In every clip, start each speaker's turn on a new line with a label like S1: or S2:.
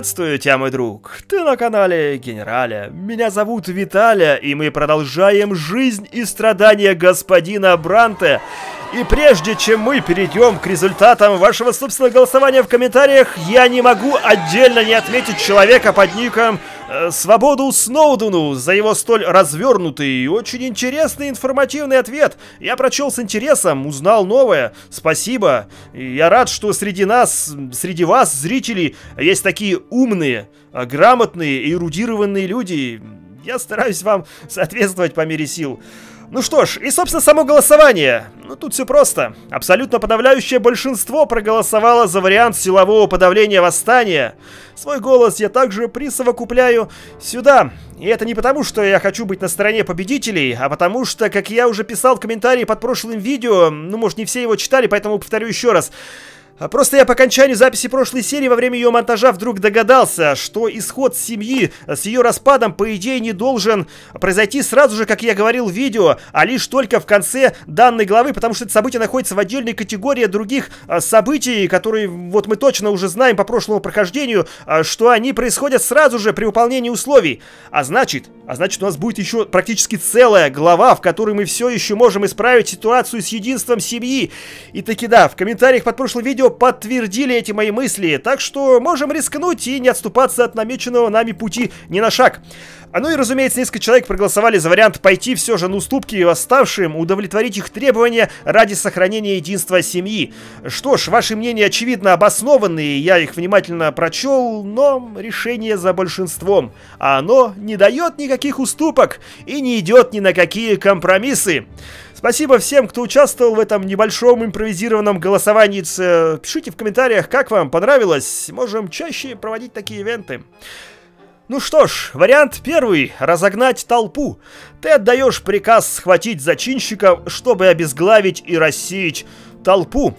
S1: Приветствую тебя, мой друг. Ты на канале Генераля. Меня зовут Виталя, и мы продолжаем жизнь и страдания господина Бранте. И прежде чем мы перейдем к результатам вашего собственного голосования в комментариях, я не могу отдельно не отметить человека под ником Свободу Сноудену за его столь развернутый и очень интересный информативный ответ. Я прочел с интересом, узнал новое. Спасибо. И я рад, что среди нас, среди вас, зрителей, есть такие умные, грамотные и эрудированные люди. Я стараюсь вам соответствовать по мере сил. Ну что ж, и собственно само голосование. Ну тут все просто. Абсолютно подавляющее большинство проголосовало за вариант силового подавления восстания. Свой голос я также присовокупляю сюда. И это не потому, что я хочу быть на стороне победителей, а потому что, как я уже писал в комментарии под прошлым видео, ну может не все его читали, поэтому повторю еще раз. Просто я по окончанию записи прошлой серии во время ее монтажа вдруг догадался, что исход семьи с ее распадом, по идее, не должен произойти сразу же, как я говорил в видео, а лишь только в конце данной главы, потому что это событие находится в отдельной категории других событий, которые вот мы точно уже знаем по прошлому прохождению, что они происходят сразу же при выполнении условий. А значит, у нас будет еще практически целая глава, в которой мы все еще можем исправить ситуацию с единством семьи. И таки да, в комментариях под прошлым видео подтвердили эти мои мысли, так что можем рискнуть и не отступаться от намеченного нами пути ни на шаг. Ну и разумеется, несколько человек проголосовали за вариант пойти все же на уступки восставшим, удовлетворить их требования ради сохранения единства семьи. Что ж, ваши мнения очевидно обоснованные, я их внимательно прочел, но решение за большинством. А оно не дает никаких уступок и не идет ни на какие компромиссы. Спасибо всем, кто участвовал в этом небольшом импровизированном голосовании. Пишите в комментариях, как вам понравилось. Можем чаще проводить такие ивенты. Ну что ж, вариант первый. Разогнать толпу. Ты отдаешь приказ схватить зачинщиков, чтобы обезглавить и рассеять толпу.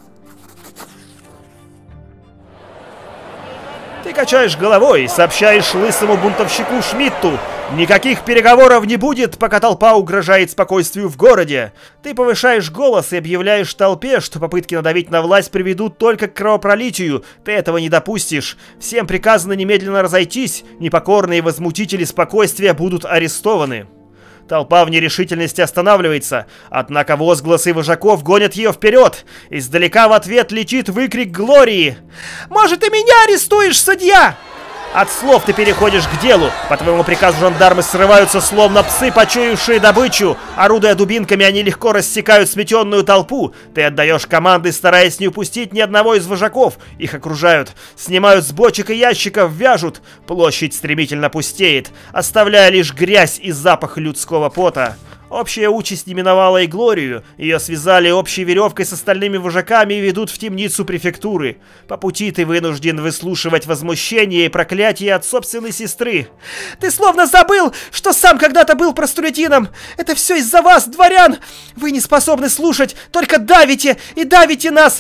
S1: Ты качаешь головой и сообщаешь лысому бунтовщику Шмидту: никаких переговоров не будет, пока толпа угрожает спокойствию в городе. Ты повышаешь голос и объявляешь толпе, что попытки надавить на власть приведут только к кровопролитию. Ты этого не допустишь. Всем приказано немедленно разойтись. Непокорные возмутители спокойствия будут арестованы. Толпа в нерешительности останавливается, однако возгласы вожаков гонят ее вперед. Издалека в ответ летит выкрик Глории: «Может, и меня арестуешь, судья?» От слов ты переходишь к делу. По твоему приказу жандармы срываются, словно псы, почуявшие добычу. Орудуя дубинками, они легко рассекают сметенную толпу. Ты отдаешь команды, стараясь не упустить ни одного из вожаков. Их окружают, снимают с бочек и ящиков, вяжут. Площадь стремительно пустеет, оставляя лишь грязь и запах людского пота. Общая участь не миновала и Глорию. Ее связали общей веревкой с остальными вожаками и ведут в темницу префектуры. По пути ты вынужден выслушивать возмущение и проклятие от собственной сестры. «Ты словно забыл, что сам когда-то был простолюдином! Это все из-за вас, дворян! Вы не способны слушать, только давите и давите нас!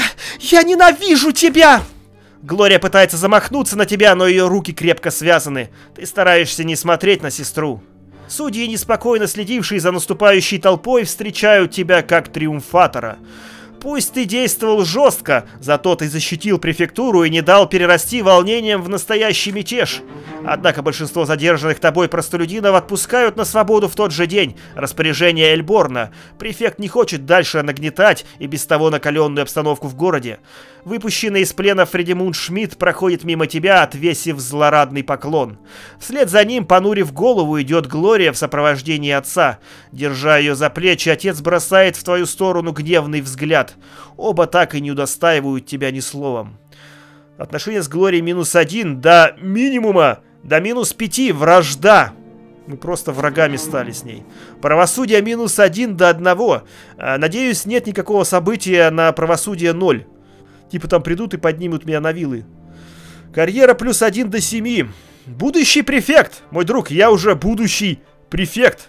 S1: Я ненавижу тебя!» Глория пытается замахнуться на тебя, но ее руки крепко связаны. Ты стараешься не смотреть на сестру. Судьи, неспокойно следившие за наступающей толпой, встречают тебя как триумфатора. Пусть ты действовал жестко, зато ты защитил префектуру и не дал перерасти волнением в настоящий мятеж. Однако большинство задержанных тобой простолюдинов отпускают на свободу в тот же день. Распоряжение Эльборна. Префект не хочет дальше нагнетать и без того накаленную обстановку в городе. Выпущенный из плена Фредимунд Шмидт проходит мимо тебя, отвесив злорадный поклон. Вслед за ним, понурив голову, идет Глория в сопровождении отца. Держа ее за плечи, отец бросает в твою сторону гневный взгляд. Оба так и не удостаивают тебя ни словом. Отношения с Глорией -1 до минимума, до -5 вражда. Мы просто врагами стали с ней. Правосудие -1 до 1. Надеюсь, нет никакого события на правосудие 0. Типа там придут и поднимут меня на вилы. Карьера +1 до 7. Будущий префект. Мой друг, я уже будущий префект.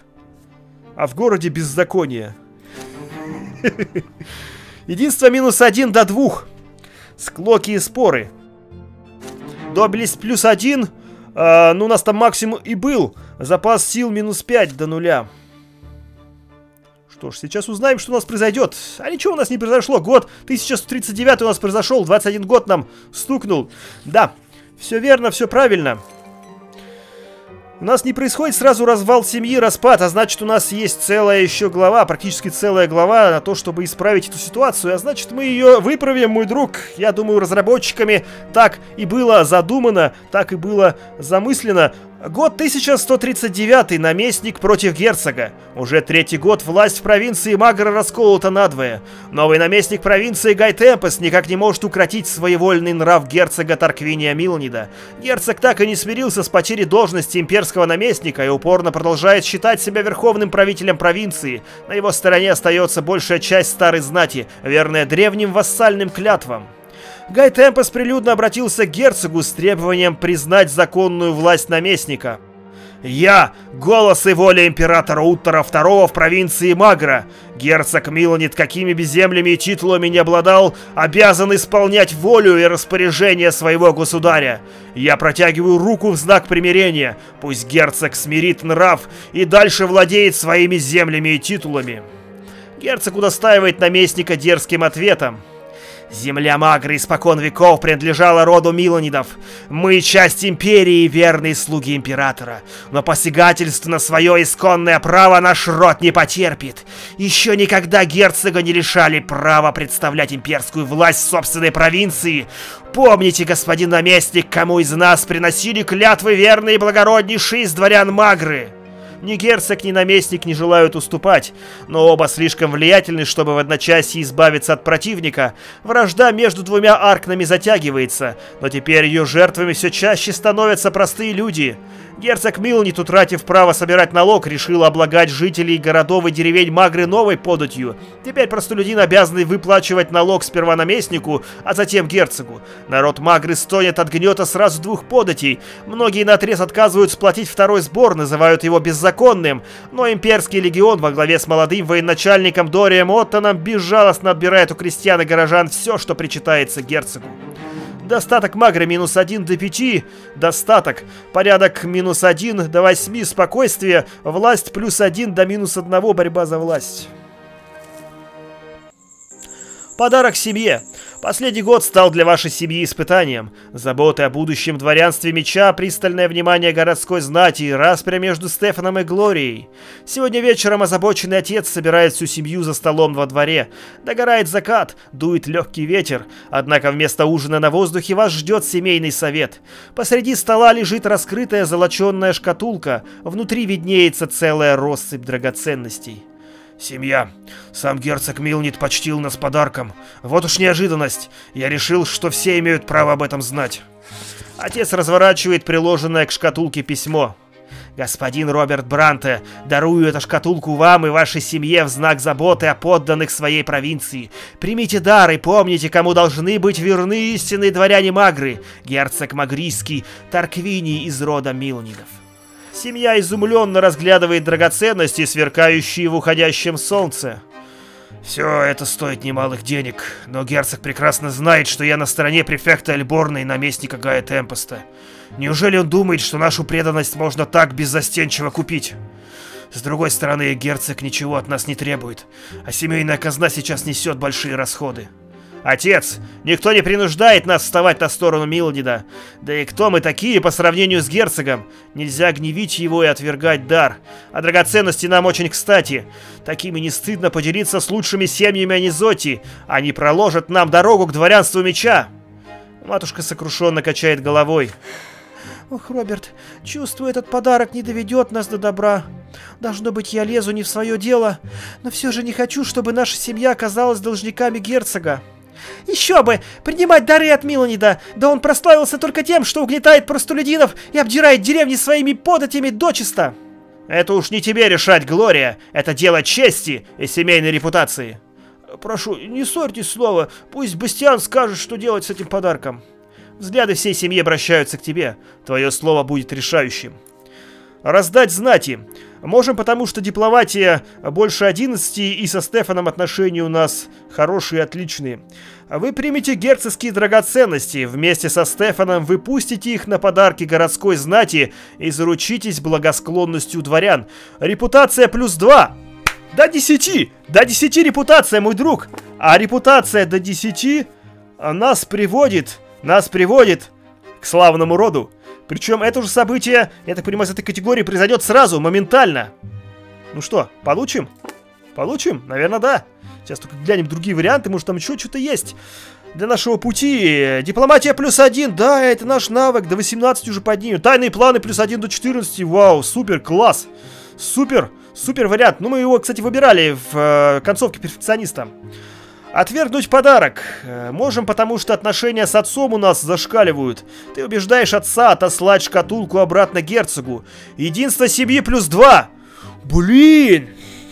S1: А в городе беззаконие. Единство -1 до 2. Склоки и споры. Доблесть +1. Ну, у нас там максимум и был. Запас сил -5 до 0. Что ж, сейчас узнаем, что у нас произойдет. А ничего у нас не произошло. Год 1139 у нас произошел. 21 год нам стукнул. Да, Все верно, все правильно. У нас не происходит сразу развал семьи, распад, а значит, у нас есть целая еще глава, практически целая глава на то, чтобы исправить эту ситуацию, а значит, мы ее выправим, мой друг. Я думаю, разработчиками так и было задумано, так и было замыслено. Год 1139, наместник против герцога. Уже третий год власть в провинции Магра расколота надвое. Новый наместник провинции Гай Темпест никак не может укротить своевольный нрав герцога Тарквиния Милнида. Герцог так и не смирился с потерей должности имперского наместника и упорно продолжает считать себя верховным правителем провинции. На его стороне остается большая часть старой знати, верная древним вассальным клятвам. Гай Темпест прилюдно обратился к герцогу с требованием признать законную власть наместника. «Я — голос и воля императора Уттера II в провинции Магра. Герцог Милнид, какими бы землями и титулами не обладал, обязан исполнять волю и распоряжение своего государя. Я протягиваю руку в знак примирения. Пусть герцог смирит нрав и дальше владеет своими землями и титулами». Герцог удостаивает наместника дерзким ответом. «Земля Магры испокон веков принадлежала роду Милонидов. Мы часть империи и верные слуги императора. Но посягательство на свое исконное право наш род не потерпит. Еще никогда герцога не лишали права представлять имперскую власть в собственной провинции. Помните, господин наместник, кому из нас приносили клятвы верные и благороднейшие из дворян Магры?» Ни герцог, ни наместник не желают уступать, но оба слишком влиятельны, чтобы в одночасье избавиться от противника. Вражда между двумя аркнами затягивается, но теперь ее жертвами все чаще становятся простые люди. Герцог Милнид, утратив право собирать налог, решил облагать жителей городов и деревень Магры новой податью. Теперь простолюдин обязан выплачивать налог сперва наместнику, а затем герцогу. Народ Магры стонет от гнета сразу двух податей. Многие наотрез отказываются платить второй сбор, называют его беззаконным. Но имперский легион во главе с молодым военачальником Дорием Оттоном безжалостно отбирает у крестьян и горожан все, что причитается герцогу. Достаток Магры -1 до 5, достаток. Порядок -1 до 8, спокойствие. Власть +1 до -1, борьба за власть. Подарок семье. Последний год стал для вашей семьи испытанием. Заботы о будущем дворянстве меча, пристальное внимание городской знати, распря между Стефаном и Глорией. Сегодня вечером озабоченный отец собирает всю семью за столом во дворе. Догорает закат, дует легкий ветер. Однако вместо ужина на воздухе вас ждет семейный совет. Посреди стола лежит раскрытая золоченная шкатулка. Внутри виднеется целая россыпь драгоценностей. «Семья. Сам герцог Милнид почтил нас подарком. Вот уж неожиданность. Я решил, что все имеют право об этом знать». Отец разворачивает приложенное к шкатулке письмо. «Господин Роберт Бранте, дарую эту шкатулку вам и вашей семье в знак заботы о подданных своей провинции. Примите дар и помните, кому должны быть верны истинные дворяне Магры, герцог Магрийский, Тарквиний из рода Милнидов». Семья изумленно разглядывает драгоценности, сверкающие в уходящем солнце. «Все это стоит немалых денег, но герцог прекрасно знает, что я на стороне префекта Эльборна и наместника Гая Темпеста. Неужели он думает, что нашу преданность можно так беззастенчиво купить? С другой стороны, герцог ничего от нас не требует, а семейная казна сейчас несет большие расходы. Отец, никто не принуждает нас вставать на сторону Милнида. Да и кто мы такие по сравнению с герцогом? Нельзя гневить его и отвергать дар. А драгоценности нам очень кстати. Такими не стыдно поделиться с лучшими семьями Анизоти. Они проложат нам дорогу к дворянству меча». Матушка сокрушенно качает головой. «Ох, Роберт, чувствую, этот подарок не доведет нас до добра. Должно быть, я лезу не в свое дело, но все же не хочу, чтобы наша семья оказалась должниками герцога». «Еще бы! Принимать дары от Милнида! Да он прославился только тем, что угнетает простолюдинов и обдирает деревни своими податями дочисто!» «Это уж не тебе решать, Глория! Это дело чести и семейной репутации!» «Прошу, не ссорьтесь снова, пусть Бастиан скажет, что делать с этим подарком!» Взгляды всей семьи обращаются к тебе. Твое слово будет решающим. Раздать знати. Можем, потому что дипломатия больше 11, и со Стефаном отношения у нас хорошие и отличные. Вы примете герцогские драгоценности. Вместе со Стефаном вы пустите их на подарки городской знати и заручитесь благосклонностью дворян. Репутация +2. До 10! До 10 репутация, мой друг! А репутация до 10 нас приводит к славному роду. Причем это же событие, я так понимаю, из этой категории произойдет сразу, моментально. Ну что, получим? Получим? Наверное, да. Сейчас только глянем другие варианты, может там еще что-то есть. Для нашего пути. Дипломатия +1, да, это наш навык, до 18 уже поднимем. Тайные планы +1 до 14, вау, супер, класс. Супер, супер вариант. Ну, мы его, кстати, выбирали в концовке перфекциониста. Отвергнуть подарок. Можем, потому что отношения с отцом у нас зашкаливают. Ты убеждаешь отца отослать шкатулку обратно герцогу. Единство семьи +2. Блин.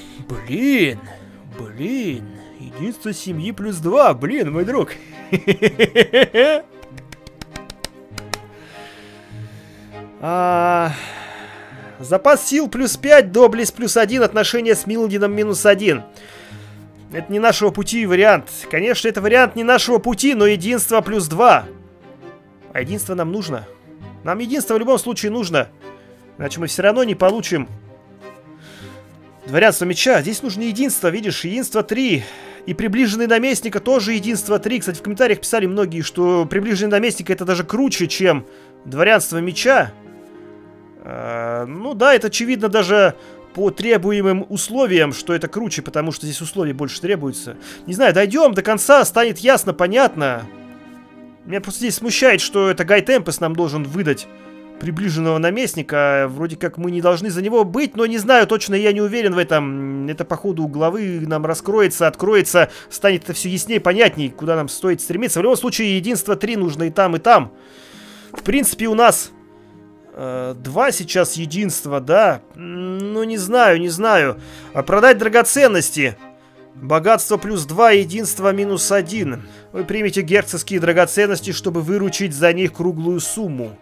S1: Единство семьи +2. Блин, мой друг. Запас сил +5, доблесть +1, отношения с Милдином -1. Это не нашего пути вариант. Конечно, это вариант не нашего пути, но единство +2. А единство нам нужно. Нам единство в любом случае нужно. Иначе мы все равно не получим дворянство меча. Здесь нужно единство, видишь, единство 3. И приближенный наместника тоже единство 3. Кстати, в комментариях писали многие, что приближенный наместника это даже круче, чем дворянство меча. Ну да, это очевидно даже по требуемым условиям, что это круче, потому что здесь условий больше требуется. Не знаю, дойдем до конца, станет ясно, понятно. Меня просто здесь смущает, что это Гай Темпес нам должен выдать приближенного наместника. Вроде как мы не должны за него быть, но не знаю, точно я не уверен в этом. Это по ходу главы нам раскроется, откроется, станет это все яснее, понятнее, куда нам стоит стремиться. В любом случае, единство 3 нужно и там, и там. В принципе, у нас 2 сейчас единства, да? Ну, не знаю. Продать драгоценности. Богатство +2, единство -1. Вы примете герцогские драгоценности, чтобы выручить за них круглую сумму.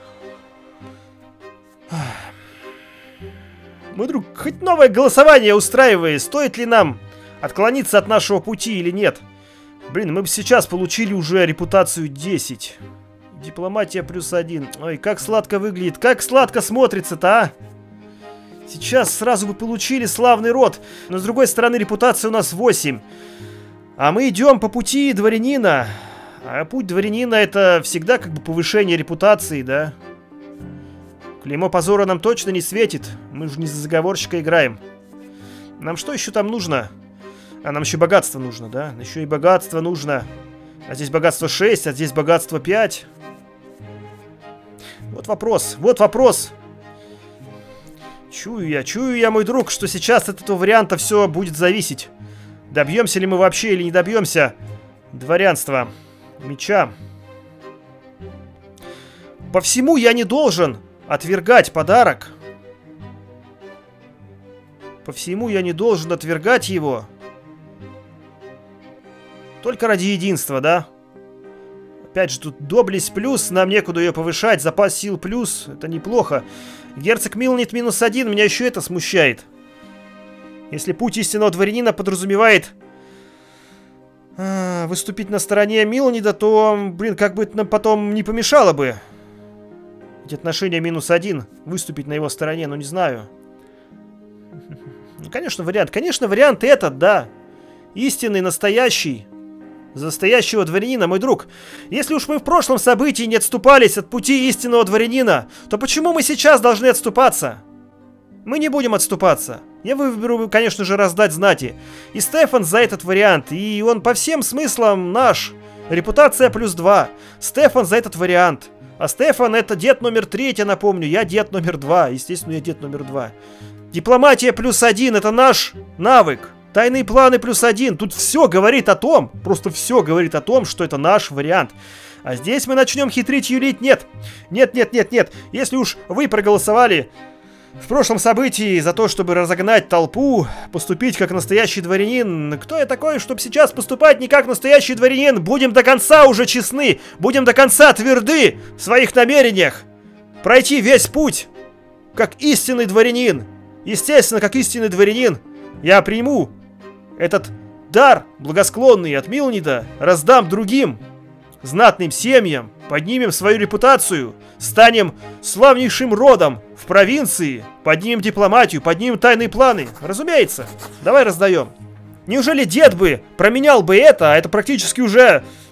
S1: Мой друг, хоть новое голосование устраивай. Стоит ли нам отклониться от нашего пути или нет? Блин, мы бы сейчас получили уже репутацию 10. Дипломатия +1. Ой, как сладко выглядит. Как сладко смотрится-то, а? Сейчас сразу бы получили славный род. Но с другой стороны, репутация у нас 8. А мы идем по пути дворянина. А путь дворянина это всегда как бы повышение репутации, да? Клеймо позора нам точно не светит. Мы же не за заговорщика играем. Нам что еще там нужно? А нам еще богатство нужно, да? Еще и богатство нужно. А здесь богатство 6, а здесь богатство 5. Вот вопрос, вот вопрос. Чую я, мой друг, что сейчас от этого варианта все будет зависеть. Добьемся ли мы вообще или не добьемся дворянства меча. По всему я не должен отвергать подарок. По всему я не должен отвергать его. Только ради единства, да? Опять же, тут доблесть плюс, нам некуда ее повышать, запас сил плюс, это неплохо. Герцог Милнит -1, меня еще это смущает. Если путь истинного дворянина подразумевает выступить на стороне Милнида, то, блин, как бы это нам потом не помешало бы. Эти отношения -1, выступить на его стороне, ну не знаю. Ну, конечно, вариант этот, да. Истинный, настоящий. За настоящего дворянина, мой друг. Если уж мы в прошлом событии не отступались от пути истинного дворянина, то почему мы сейчас должны отступаться? Мы не будем отступаться. Я выберу, конечно же, раздать знати. И Стефан за этот вариант. И он по всем смыслам наш. Репутация +2. Стефан за этот вариант. А Стефан это дед номер 3, я напомню. Я дед номер 2. Естественно, я дед номер 2. Дипломатия +1 это наш навык. Тайные планы +1. Тут все говорит о том, просто все говорит о том, что это наш вариант. А здесь мы начнем хитрить, юлить. Нет. Нет. Если уж вы проголосовали в прошлом событии за то, чтобы разогнать толпу, поступить как настоящий дворянин, кто я такой, чтобы сейчас поступать не как настоящий дворянин? Будем до конца уже честны, будем до конца тверды в своих намерениях. Пройти весь путь, как истинный дворянин. Естественно, как истинный дворянин, я приму этот дар благосклонный от Милнида, раздам другим знатным семьям, поднимем свою репутацию, станем славнейшим родом в провинции, поднимем дипломатию, поднимем тайные планы. Разумеется, давай раздаем. Неужели дед бы променял бы это, а это практически уже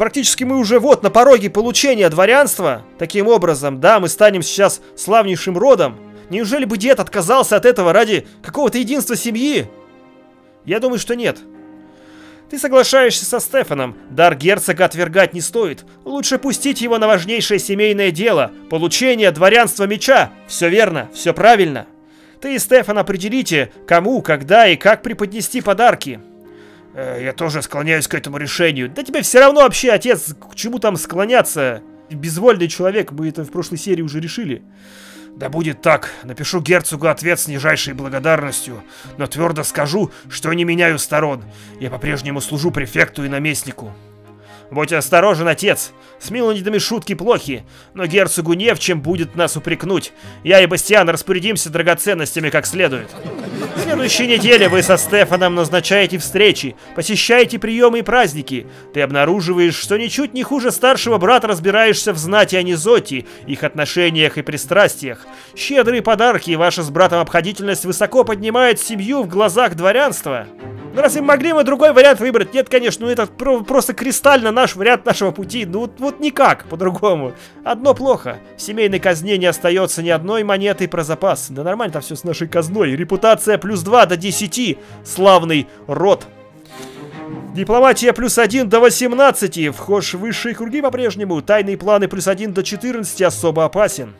S1: практически мы уже вот на пороге получения дворянства. Таким образом, да, мы станем сейчас славнейшим родом. Неужели бы дед отказался от этого ради какого-то единства семьи? Я думаю, что нет. Ты соглашаешься со Стефаном. Дар герцога отвергать не стоит. Лучше пустить его на важнейшее семейное дело. Получение дворянства меча. Все верно, все правильно. Ты и Стефан определите, кому, когда и как преподнести подарки. Я тоже склоняюсь к этому решению. Да тебе все равно вообще, отец, к чему там склоняться? Безвольный человек, мы это в прошлой серии уже решили. Да будет так. Напишу герцогу ответ с нижайшей благодарностью, но твердо скажу, что не меняю сторон. Я по-прежнему служу префекту и наместнику. Будь осторожен, отец. С Миланидами шутки плохи, но герцогу не в чем будет нас упрекнуть. Я и Бастиан распорядимся драгоценностями как следует. В следующей неделе вы со Стефаном назначаете встречи, посещаете приемы и праздники. Ты обнаруживаешь, что ничуть не хуже старшего брата разбираешься в знати Анизотти, их отношениях и пристрастиях. Щедрые подарки и ваша с братом обходительность высоко поднимает семью в глазах дворянства. Ну разве могли мы другой вариант выбрать? Нет, конечно, ну это просто кристально наш вариант нашего пути. Ну вот никак по-другому. Одно плохо. В семейной казне не остается ни одной монеты про запас. Да нормально там все с нашей казной. Репутация +2 до 10. Славный род. Дипломатия +1 до 18. Вхож в высшие круги по-прежнему. Тайные планы +1 до 14 особо опасен.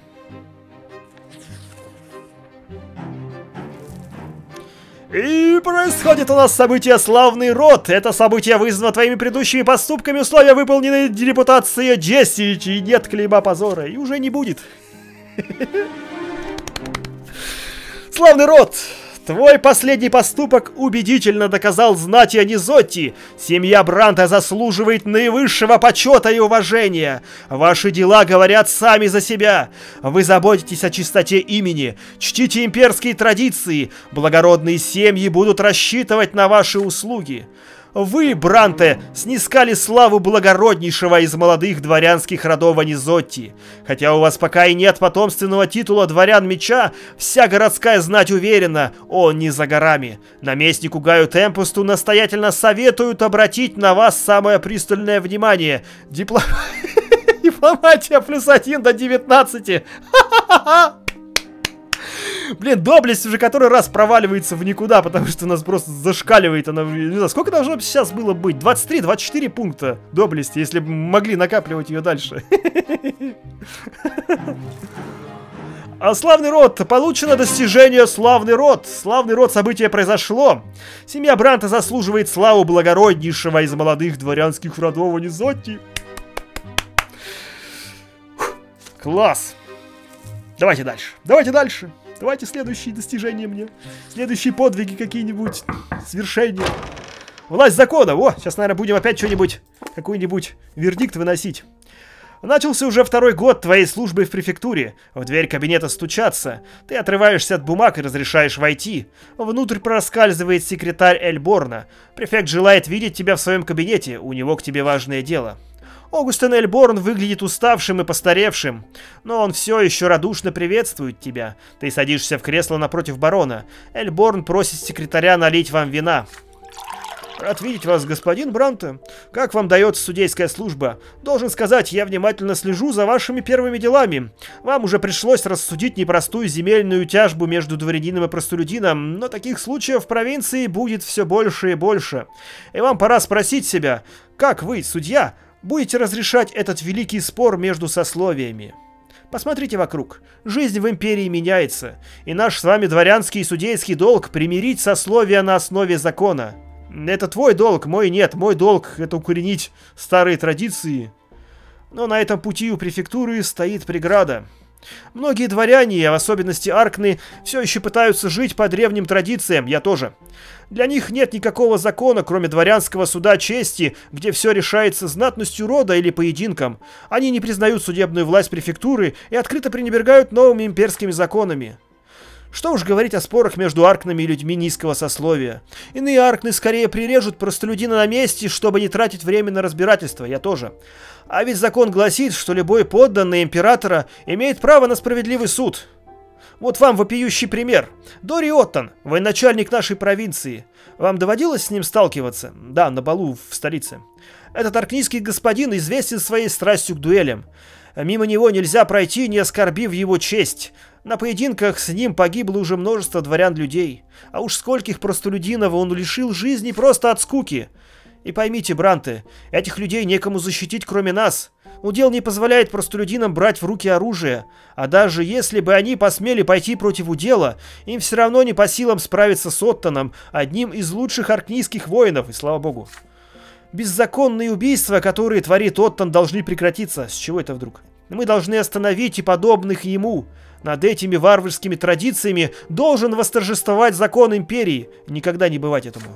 S1: И происходит у нас событие «Славный род». Это событие вызвано твоими предыдущими поступками, условия выполнены, репутация 10, и нет клейма позора, и уже не будет. Славный род! Твой последний поступок убедительно доказал знати Анизотти. Семья Бранта заслуживает наивысшего почета и уважения. Ваши дела говорят сами за себя. Вы заботитесь о чистоте имени, чтите имперские традиции. Благородные семьи будут рассчитывать на ваши услуги. Вы, Бранте, снискали славу благороднейшего из молодых дворянских родов Анизотти. Хотя у вас пока и нет потомственного титула дворян меча, вся городская знать уверена, он не за горами. Наместнику Гаю Темпусту настоятельно советуют обратить на вас самое пристальное внимание. Дипломатия +1 до 19. Блин, доблесть уже который раз проваливается в никуда, потому что у нас просто зашкаливает она. Не знаю, сколько должно сейчас было быть? 23-24 пункта доблести, если бы могли накапливать ее дальше. А славный род. Получено достижение славный род. Славный род, событие произошло. Семья Бранта заслуживает славу благороднейшего из молодых дворянских родов Анизотти. Класс. Давайте дальше. Давайте дальше. Давайте следующие достижения мне. Следующие подвиги какие-нибудь. Свершения. Власть закона. О, сейчас, наверное, будем опять что-нибудь, какой-нибудь вердикт выносить. Начался уже второй год твоей службы в префектуре. В дверь кабинета стучатся. Ты отрываешься от бумаг и разрешаешь войти. Внутрь проскальзывает секретарь Эльборна. Префект желает видеть тебя в своем кабинете. У него к тебе важное дело. Огустен Эльборн выглядит уставшим и постаревшим, но он все еще радушно приветствует тебя. Ты садишься в кресло напротив барона. Эльборн просит секретаря налить вам вина. Рад видеть вас, господин Бранте. Как вам дается судейская служба? Должен сказать, я внимательно слежу за вашими первыми делами. Вам уже пришлось рассудить непростую земельную тяжбу между дворянином и простолюдином, но таких случаев в провинции будет все больше и больше. И вам пора спросить себя, как вы, судья, будете разрешать этот великий спор между сословиями. Посмотрите вокруг. Жизнь в империи меняется, и наш с вами дворянский и судейский долг примирить сословия на основе закона. Это твой долг, мой нет. Мой долг — это укоренить старые традиции. Но на этом пути у префектуры стоит преграда. Многие дворяне, в особенности аркны, все еще пытаются жить по древним традициям, я тоже. Для них нет никакого закона, кроме дворянского суда чести, где все решается знатностью рода или поединком. Они не признают судебную власть префектуры и открыто пренебрегают новыми имперскими законами. Что уж говорить о спорах между аркнами и людьми низкого сословия. Иные аркны скорее прирежут простолюдина на месте, чтобы не тратить время на разбирательство, я тоже. А ведь закон гласит, что любой подданный императора имеет право на справедливый суд. Вот вам вопиющий пример. Дори Оттон, военачальник нашей провинции. Вам доводилось с ним сталкиваться? Да, на балу в столице. Этот аркнийский господин известен своей страстью к дуэлям. Мимо него нельзя пройти, не оскорбив его честь. На поединках с ним погибло уже множество дворян-людей. А уж скольких простолюдинов он лишил жизни просто от скуки. И поймите, Бранте, этих людей некому защитить, кроме нас. Удел не позволяет простолюдинам брать в руки оружие. А даже если бы они посмели пойти против удела, им все равно не по силам справиться с Оттоном, одним из лучших аркнийских воинов, и слава богу. Беззаконные убийства, которые творит Оттон, должны прекратиться. С чего это вдруг? Мы должны остановить и подобных ему. Над этими варварскими традициями должен восторжествовать закон империи. Никогда не бывать этому.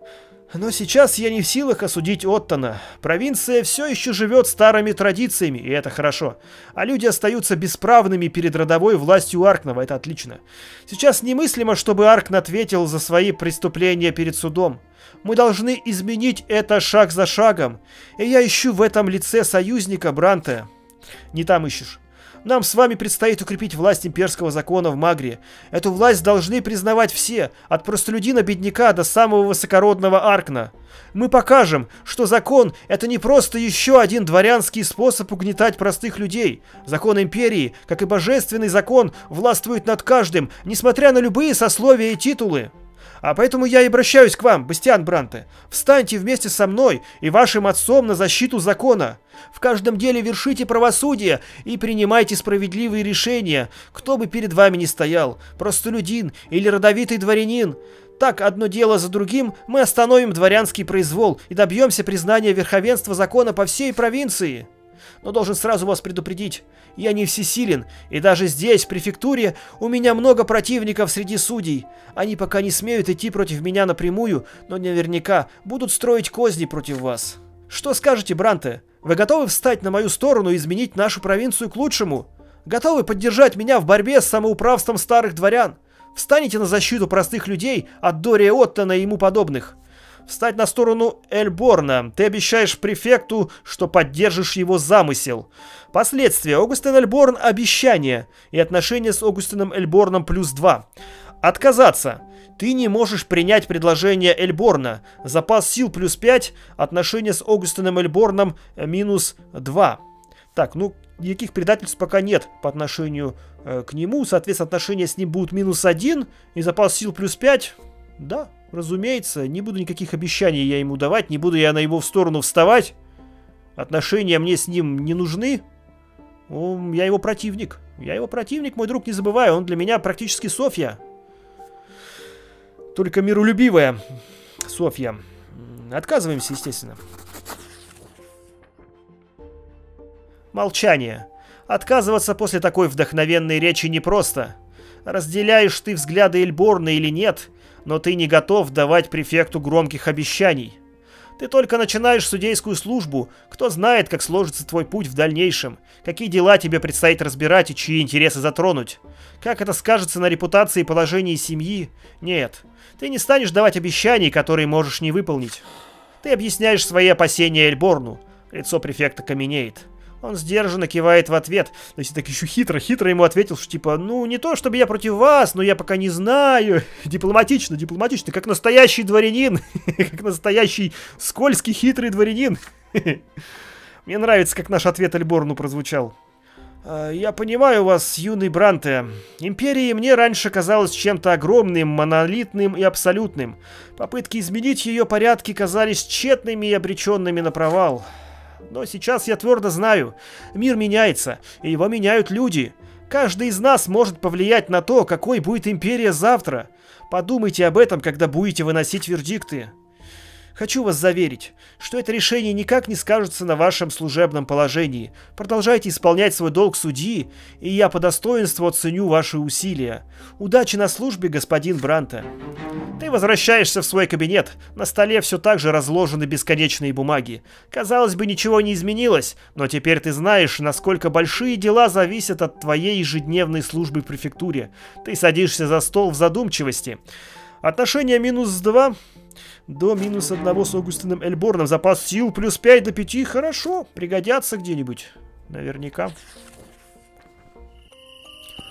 S1: Но сейчас я не в силах осудить Оттона. Провинция все еще живет старыми традициями, и это хорошо. А люди остаются бесправными перед родовой властью Аркнова, это отлично. Сейчас немыслимо, чтобы Аркн ответил за свои преступления перед судом. Мы должны изменить это шаг за шагом. И я ищу в этом лице союзника, Бранте. Не там ищешь. Нам с вами предстоит укрепить власть имперского закона в Магрии. Эту власть должны признавать все, от простолюдина-бедняка до самого высокородного Аркна. Мы покажем, что закон – это не просто еще один дворянский способ угнетать простых людей. Закон империи, как и божественный закон, властвует над каждым, несмотря на любые сословия и титулы. А поэтому я и обращаюсь к вам, Бастиан Бранте. Встаньте вместе со мной и вашим отцом на защиту закона. В каждом деле вершите правосудие и принимайте справедливые решения, кто бы перед вами ни стоял, простолюдин или родовитый дворянин. Так, одно дело за другим, мы остановим дворянский произвол и добьемся признания верховенства закона по всей провинции. Но должен сразу вас предупредить, я не всесилен, и даже здесь, в префектуре, у меня много противников среди судей. Они пока не смеют идти против меня напрямую, но наверняка будут строить козни против вас. Что скажете, Бранте? Вы готовы встать на мою сторону и изменить нашу провинцию к лучшему? Готовы поддержать меня в борьбе с самоуправством старых дворян? Встанете на защиту простых людей от Дория Оттона и ему подобных? Встать на сторону Эльборна. Ты обещаешь префекту, что поддержишь его замысел. Последствия. Огустин Эльборн – обещание. И отношения с Огустином Эльборном +2. Отказаться. Ты не можешь принять предложение Эльборна. Запас сил +5. Отношения с Огустином Эльборном -2. Так, ну, никаких предательств пока нет по отношению к нему. Соответственно, отношения с ним будут -1. И запас сил +5. Да. Разумеется, не буду никаких обещаний я ему давать, не буду я на его сторону вставать. Отношения мне с ним не нужны. Я его противник. Я его противник, мой друг, не забывай, он для меня практически Софья. Только миролюбивая Софья. Отказываемся, естественно. Молчание. Отказываться после такой вдохновенной речи непросто. Разделяешь ты взгляды Эльборна или нет, но ты не готов давать префекту громких обещаний. Ты только начинаешь судейскую службу, кто знает, как сложится твой путь в дальнейшем, какие дела тебе предстоит разбирать и чьи интересы затронуть. Как это скажется на репутации и положении семьи? Нет, ты не станешь давать обещаний, которые можешь не выполнить. Ты объясняешь свои опасения Эльборну. Лицо префекта каменеет. Он сдержанно кивает в ответ. То есть так еще хитро ему ответил, что типа, ну не то чтобы я против вас, но я пока не знаю. Дипломатично, как настоящий дворянин. Как настоящий скользкий хитрый дворянин. Мне нравится, как наш ответ Эльборну прозвучал. Я понимаю вас, юный Бранте. Империя мне раньше казалась чем-то огромным, монолитным и абсолютным. Попытки изменить ее порядки казались тщетными и обреченными на провал. Но сейчас я твердо знаю, мир меняется, и его меняют люди. Каждый из нас может повлиять на то, какой будет империя завтра. Подумайте об этом, когда будете выносить вердикты. Хочу вас заверить, что это решение никак не скажется на вашем служебном положении. Продолжайте исполнять свой долг судьи, и я по достоинству оценю ваши усилия. Удачи на службе, господин Бранте. Ты возвращаешься в свой кабинет. На столе все так же разложены бесконечные бумаги. Казалось бы, ничего не изменилось, но теперь ты знаешь, насколько большие дела зависят от твоей ежедневной службы в префектуре. Ты садишься за стол в задумчивости. Отношение -2 до -1 с Огустином Эльборном. Запас сил +5 до 5. Хорошо, пригодятся где-нибудь. Наверняка.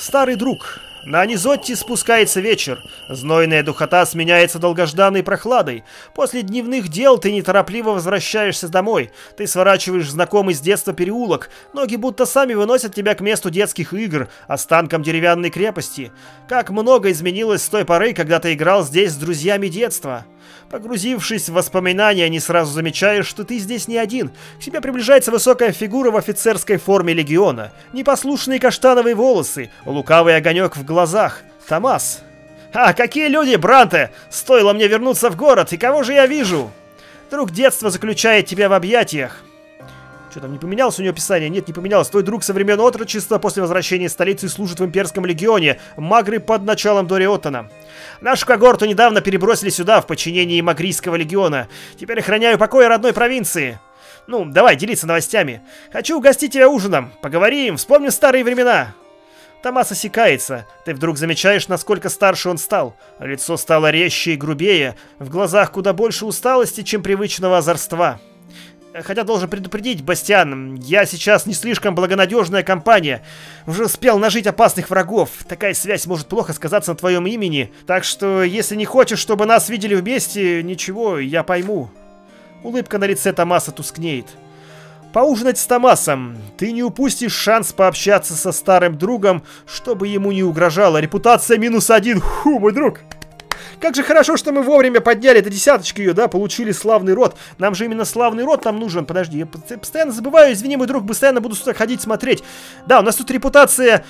S1: Старый друг. На Анизотти спускается вечер. Знойная духота сменяется долгожданной прохладой. После дневных дел ты неторопливо возвращаешься домой. Ты сворачиваешь в знакомый с детства переулок. Ноги будто сами выносят тебя к месту детских игр, останкам деревянной крепости. Как много изменилось с той поры, когда ты играл здесь с друзьями детства. Погрузившись в воспоминания, не сразу замечаешь, что ты здесь не один. К тебе приближается высокая фигура в офицерской форме легиона. Непослушные каштановые волосы, лукавый огонек в глазах. Томас. «А, какие люди, Бранте! Стоило мне вернуться в город, и кого же я вижу?» Друг детства заключает тебя в объятиях. Что там, не поменялось у него описание? Нет, не поменялось. Твой друг со времен отрочества после возвращения из столицы служит в имперском легионе. Магры под началом Дори Оттона. Нашу когорту недавно перебросили сюда, в подчинении Магрийского легиона. Теперь охраняю покой родной провинции. Ну, давай, делиться новостями. Хочу угостить тебя ужином. Поговорим, вспомним старые времена. Томас осекается. Ты вдруг замечаешь, насколько старше он стал. Лицо стало резче и грубее. В глазах куда больше усталости, чем привычного озорства. Хотя должен предупредить, Бастиан, я сейчас не слишком благонадежная компания. Уже успел нажить опасных врагов. Такая связь может плохо сказаться на твоем имени. Так что, если не хочешь, чтобы нас видели вместе, ничего, я пойму. Улыбка на лице Томаса тускнеет. Поужинать с Томасом. Ты не упустишь шанс пообщаться со старым другом, чтобы ему не угрожала репутация -1. Фу, мой друг. Как же хорошо, что мы вовремя подняли до десяточки ее, да, получили славный род. Нам же именно славный род нам нужен. Подожди, я постоянно забываю, извини, мой друг, постоянно буду сюда ходить смотреть. Да, у нас тут репутация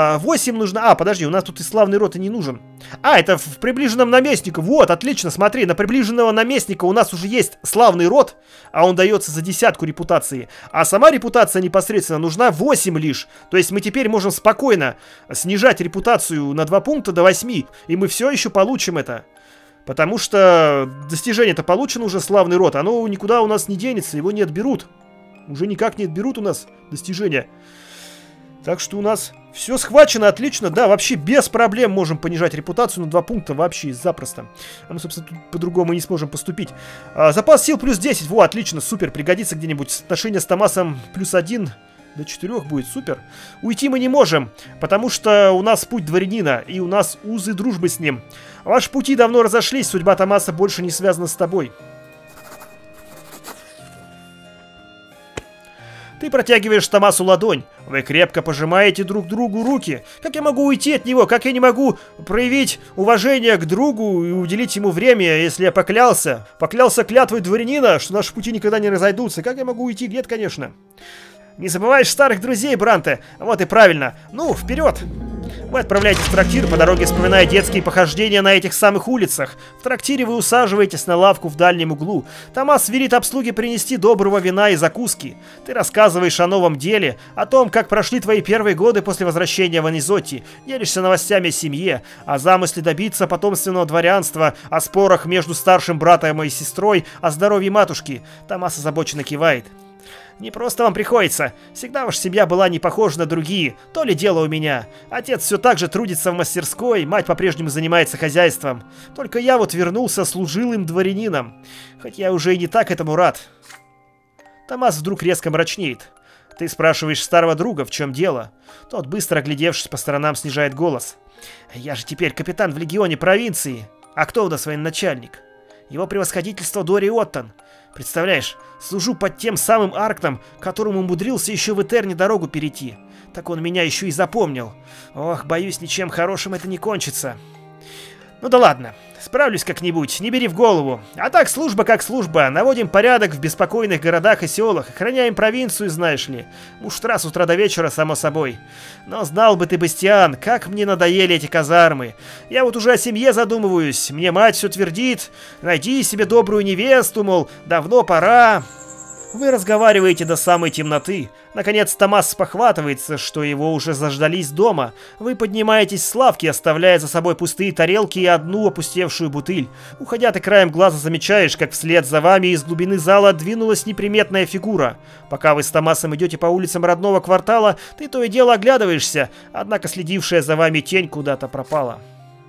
S1: 8 нужна. А, подожди, у нас тут и славный род и не нужен. А, это в приближенном наместнику. Вот, отлично, смотри, на приближенного наместника у нас уже есть славный род, а он дается за 10 репутации. А сама репутация непосредственно нужна 8 лишь. То есть мы теперь можем спокойно снижать репутацию на 2 пункта до 8, и мы все еще получим это. Потому что достижение-то получено уже, славный род. Оно никуда у нас не денется, его не отберут. Уже никак не отберут у нас достижения. Так что у нас все схвачено, отлично. Да, вообще без проблем можем понижать репутацию на 2 пункта. Вообще запросто. А мы, собственно, тут по-другому не сможем поступить. Запас сил плюс 10. Во, отлично, супер. Пригодится где-нибудь. Отношение с Томасом +1. До 4 будет, супер. Уйти мы не можем, потому что у нас путь дворянина, и у нас узы дружбы с ним. Ваши пути давно разошлись, судьба Томаса больше не связана с тобой. Ты протягиваешь Томасу ладонь. Вы крепко пожимаете друг другу руки. Как я могу уйти от него? Как я не могу проявить уважение к другу и уделить ему время, если я поклялся? Поклялся клятвой дворянина, что наши пути никогда не разойдутся. Как я могу уйти? Нет, конечно. Не забываешь старых друзей, Бранте. Вот и правильно. Ну, вперед! Вы отправляетесь в трактир, по дороге вспоминая детские похождения на этих самых улицах. В трактире вы усаживаетесь на лавку в дальнем углу. Томас велит обслуге принести доброго вина и закуски. Ты рассказываешь о новом деле, о том, как прошли твои первые годы после возвращения в Анизотти, делишься новостями о семье, о замысле добиться потомственного дворянства, о спорах между старшим братом и сестрой, о здоровье матушки. Томас озабоченно кивает. Не просто вам приходится. Всегда ваша семья была не похожа на другие. То ли дело у меня. Отец все так же трудится в мастерской, мать по-прежнему занимается хозяйством. Только я вот вернулся служилым дворянином. Хоть я уже и не так этому рад. Томас вдруг резко мрачнеет. Ты спрашиваешь старого друга, в чем дело. Тот, быстро оглядевшись по сторонам, снижает голос. Я же теперь капитан в легионе провинции. А кто у нас военачальник? Его превосходительство Дори Оттон. Представляешь, служу под тем самым Арктом, которому умудрился еще в Этерне дорогу перейти. Так он меня еще и запомнил. Ох, боюсь, ничем хорошим это не кончится. Ну да ладно, справлюсь как-нибудь, не бери в голову. А так, служба как служба. Наводим порядок в беспокойных городах и селах. Охраняем провинцию, знаешь ли. Муштра с утра до вечера, само собой. Но знал бы ты, Бастиан, как мне надоели эти казармы. Я вот уже о семье задумываюсь. Мне мать все твердит. Найди себе добрую невесту, мол, давно пора. Вы разговариваете до самой темноты. Наконец Томас спохватывается, что его уже заждались дома. Вы поднимаетесь с лавки, оставляя за собой пустые тарелки и одну опустевшую бутыль. Уходя, ты краем глаза замечаешь, как вслед за вами из глубины зала двинулась неприметная фигура. Пока вы с Томасом идете по улицам родного квартала, ты то и дело оглядываешься, однако следившая за вами тень куда-то пропала.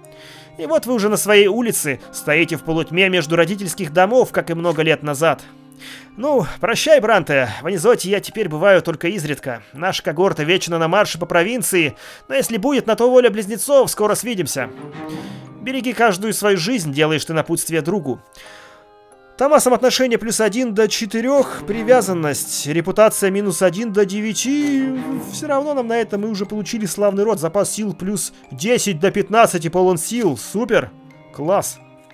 S1: И вот вы уже на своей улице, стоите в полутьме между родительских домов, как и много лет назад. Ну, прощай, Бранте. В Анизоте я теперь бываю только изредка. Наша когорта вечно на марше по провинции, но если будет на то воля близнецов, скоро свидимся. Береги каждую свою жизнь, делаешь ты напутствие другу. Томасом отношение +1 до 4, привязанность, репутация -1 до 9. Все равно нам на это мы уже получили славный род. Запас сил +10 до 15, полон сил. Супер. Класс.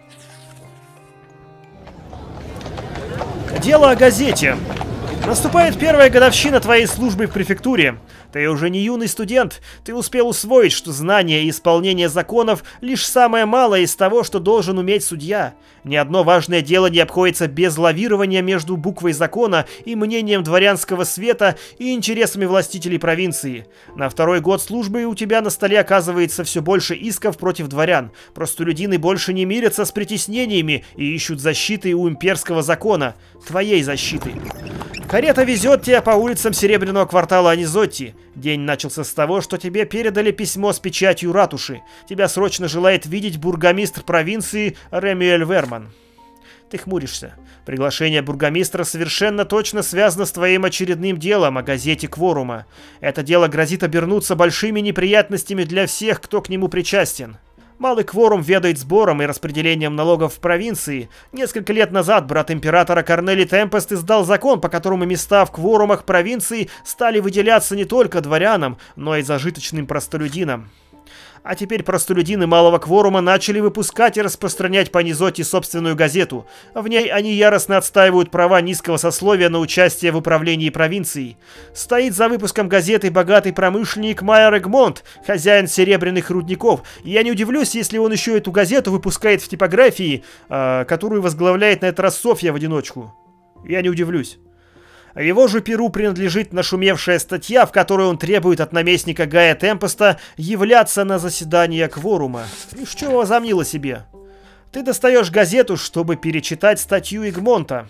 S1: Дело о газете. Наступает первая годовщина твоей службы в префектуре. Ты уже не юный студент, ты успел усвоить, что знание и исполнение законов лишь самое малое из того, что должен уметь судья. Ни одно важное дело не обходится без лавирования между буквой закона и мнением дворянского света и интересами властителей провинции. На второй год службы у тебя на столе оказывается все больше исков против дворян. Простолюдины больше не мирятся с притеснениями и ищут защиты у имперского закона, твоей защиты. Карета везет тебя по улицам Серебряного квартала Анизотти. День начался с того, что тебе передали письмо с печатью ратуши. Тебя срочно желает видеть бургомистр провинции Ремюэль Верман. Ты хмуришься. Приглашение бургомистра совершенно точно связано с твоим очередным делом о газете Кворума. Это дело грозит обернуться большими неприятностями для всех, кто к нему причастен. Малый Кворум ведает сбором и распределением налогов в провинции. Несколько лет назад брат императора Корнелий Темпест издал закон, по которому места в кворумах провинции стали выделяться не только дворянам, но и зажиточным простолюдинам. А теперь простолюдины Малого Кворума начали выпускать и распространять по Анизоте собственную газету. В ней они яростно отстаивают права низкого сословия на участие в управлении провинцией. Стоит за выпуском газеты богатый промышленник Майер Эгмонт, хозяин серебряных рудников. И я не удивлюсь, если он еще эту газету выпускает в типографии, которую возглавляет на этот раз Софья в одиночку. Я не удивлюсь. Его же перу принадлежит нашумевшая статья, в которой он требует от наместника Гая Темпеста являться на заседание Кворума. И что возомнило себе? Ты достаешь газету, чтобы перечитать статью Эгмонта.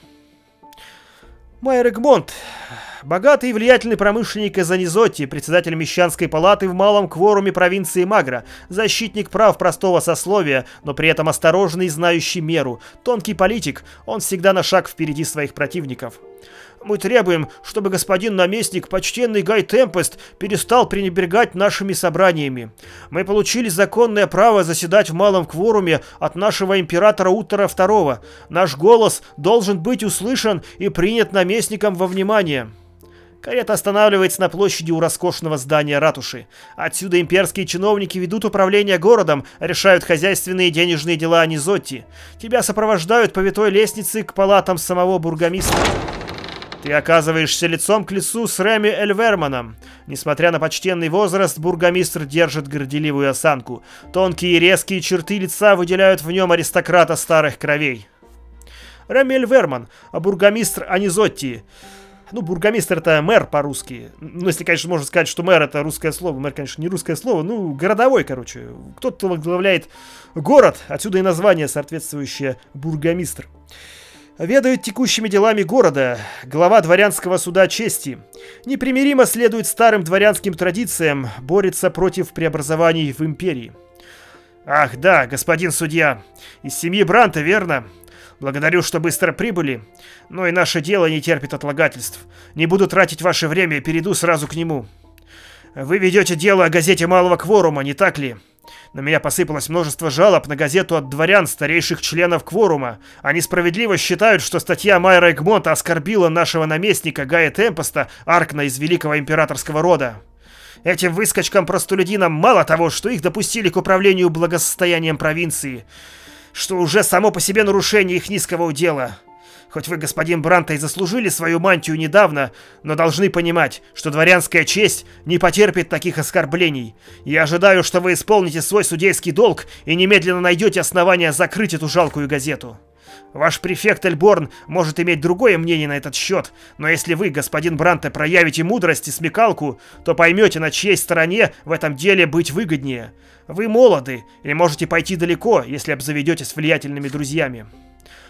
S1: Майер Эгмонт, богатый и влиятельный промышленник из Анизотти, председатель Мещанской палаты в Малом Кворуме провинции Магра, защитник прав простого сословия, но при этом осторожный и знающий меру, тонкий политик, он всегда на шаг впереди своих противников. Мы требуем, чтобы господин наместник, почтенный Гай Темпест, перестал пренебрегать нашими собраниями. Мы получили законное право заседать в Малом Кворуме от нашего императора Уттера II. Наш голос должен быть услышан и принят наместником во внимание. Карета останавливается на площади у роскошного здания ратуши. Отсюда имперские чиновники ведут управление городом, решают хозяйственные и денежные дела Анизотти. Тебя сопровождают по витой лестнице к палатам самого бургомистра. Ты оказываешься лицом к лицу с Ремюэль Верманом. Несмотря на почтенный возраст, бургомистр держит горделивую осанку. Тонкие и резкие черты лица выделяют в нем аристократа старых кровей. Ремюэль Верман, а бургомистр Анизотти. Ну, бургомистр — это мэр по-русски. Ну, если, конечно, можно сказать, что мэр — это русское слово. Мэр, конечно, не русское слово. Ну, городовой, короче. Кто-то возглавляет город, отсюда и название соответствующее бургомистр. Ведает текущими делами города, глава дворянского суда чести. Непримиримо следует старым дворянским традициям, борется против преобразований в империи. Ах, да, господин судья, из семьи Бранта, верно? Благодарю, что быстро прибыли, но и наше дело не терпит отлагательств. Не буду тратить ваше время и перейду сразу к нему. Вы ведете дело о газете Малого Кворума, не так ли? На меня посыпалось множество жалоб на газету от дворян, старейших членов Кворума. Они справедливо считают, что статья Майера Эгмонта оскорбила нашего наместника Гая Темпеста, Аркна из великого императорского рода. Этим выскочкам-простолюдинам мало того, что их допустили к управлению благосостоянием провинции, что уже само по себе нарушение их низкого удела. Хоть вы, господин Бранта, и заслужили свою мантию недавно, но должны понимать, что дворянская честь не потерпит таких оскорблений. Я ожидаю, что вы исполните свой судейский долг и немедленно найдете основания закрыть эту жалкую газету. Ваш префект Эльборн может иметь другое мнение на этот счет, но если вы, господин Бранте, проявите мудрость и смекалку, то поймете, на чьей стороне в этом деле быть выгоднее. Вы молоды и можете пойти далеко, если обзаведетесь влиятельными друзьями.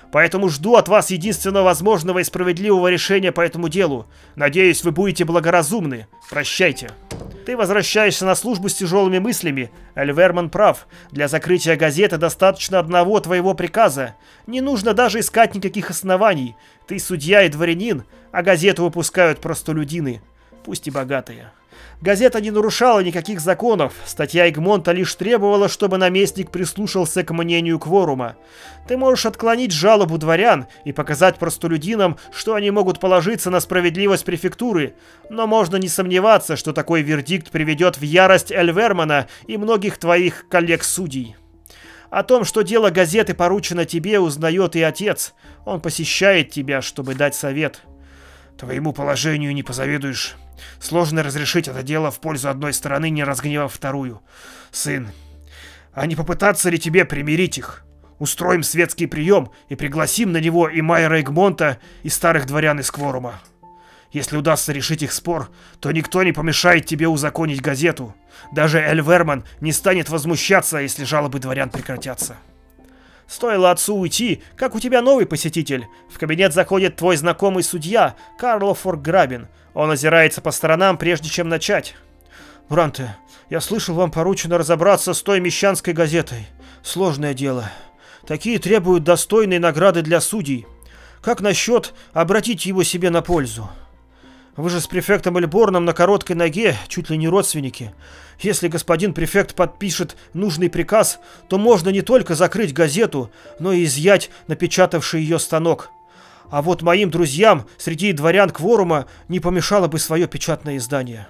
S1: Поэтому жду от вас единственного возможного и справедливого решения по этому делу. Надеюсь, вы будете благоразумны. Прощайте. Ты возвращаешься на службу с тяжелыми мыслями. Эльверман прав. Для закрытия газеты достаточно одного твоего приказа. Не нужно даже искать никаких оснований. Ты судья и дворянин, а газету выпускают простолюдины, пусть и богатые. Газета не нарушала никаких законов. Статья Эгмонта лишь требовала, чтобы наместник прислушался к мнению кворума. Ты можешь отклонить жалобу дворян и показать простолюдинам, что они могут положиться на справедливость префектуры, но можно не сомневаться, что такой вердикт приведет в ярость Эльвермана и многих твоих коллег-судей. О том, что дело газеты поручено тебе, узнает и отец. Он посещает тебя, чтобы дать совет. Твоему положению не позавидуешь. Сложно разрешить это дело в пользу одной стороны, не разгневав вторую. Сын, а не попытаться ли тебе примирить их? Устроим светский прием и пригласим на него и Майера Эгмонта, и старых дворян из кворума. Если удастся решить их спор, то никто не помешает тебе узаконить газету. Даже Эльверман не станет возмущаться, если жалобы дворян прекратятся. Стоило отцу уйти, как у тебя новый посетитель. В кабинет заходит твой знакомый судья, Карло Форграбен. Он озирается по сторонам, прежде чем начать. Бранте, я слышал, вам поручено разобраться с той мещанской газетой. Сложное дело. Такие требуют достойной награды для судей. Как насчет обратить его себе на пользу? Вы же с префектом Эльборном на короткой ноге, чуть ли не родственники. Если господин префект подпишет нужный приказ, то можно не только закрыть газету, но и изъять напечатавший ее станок. А вот моим друзьям среди дворян кворума не помешало бы свое печатное издание.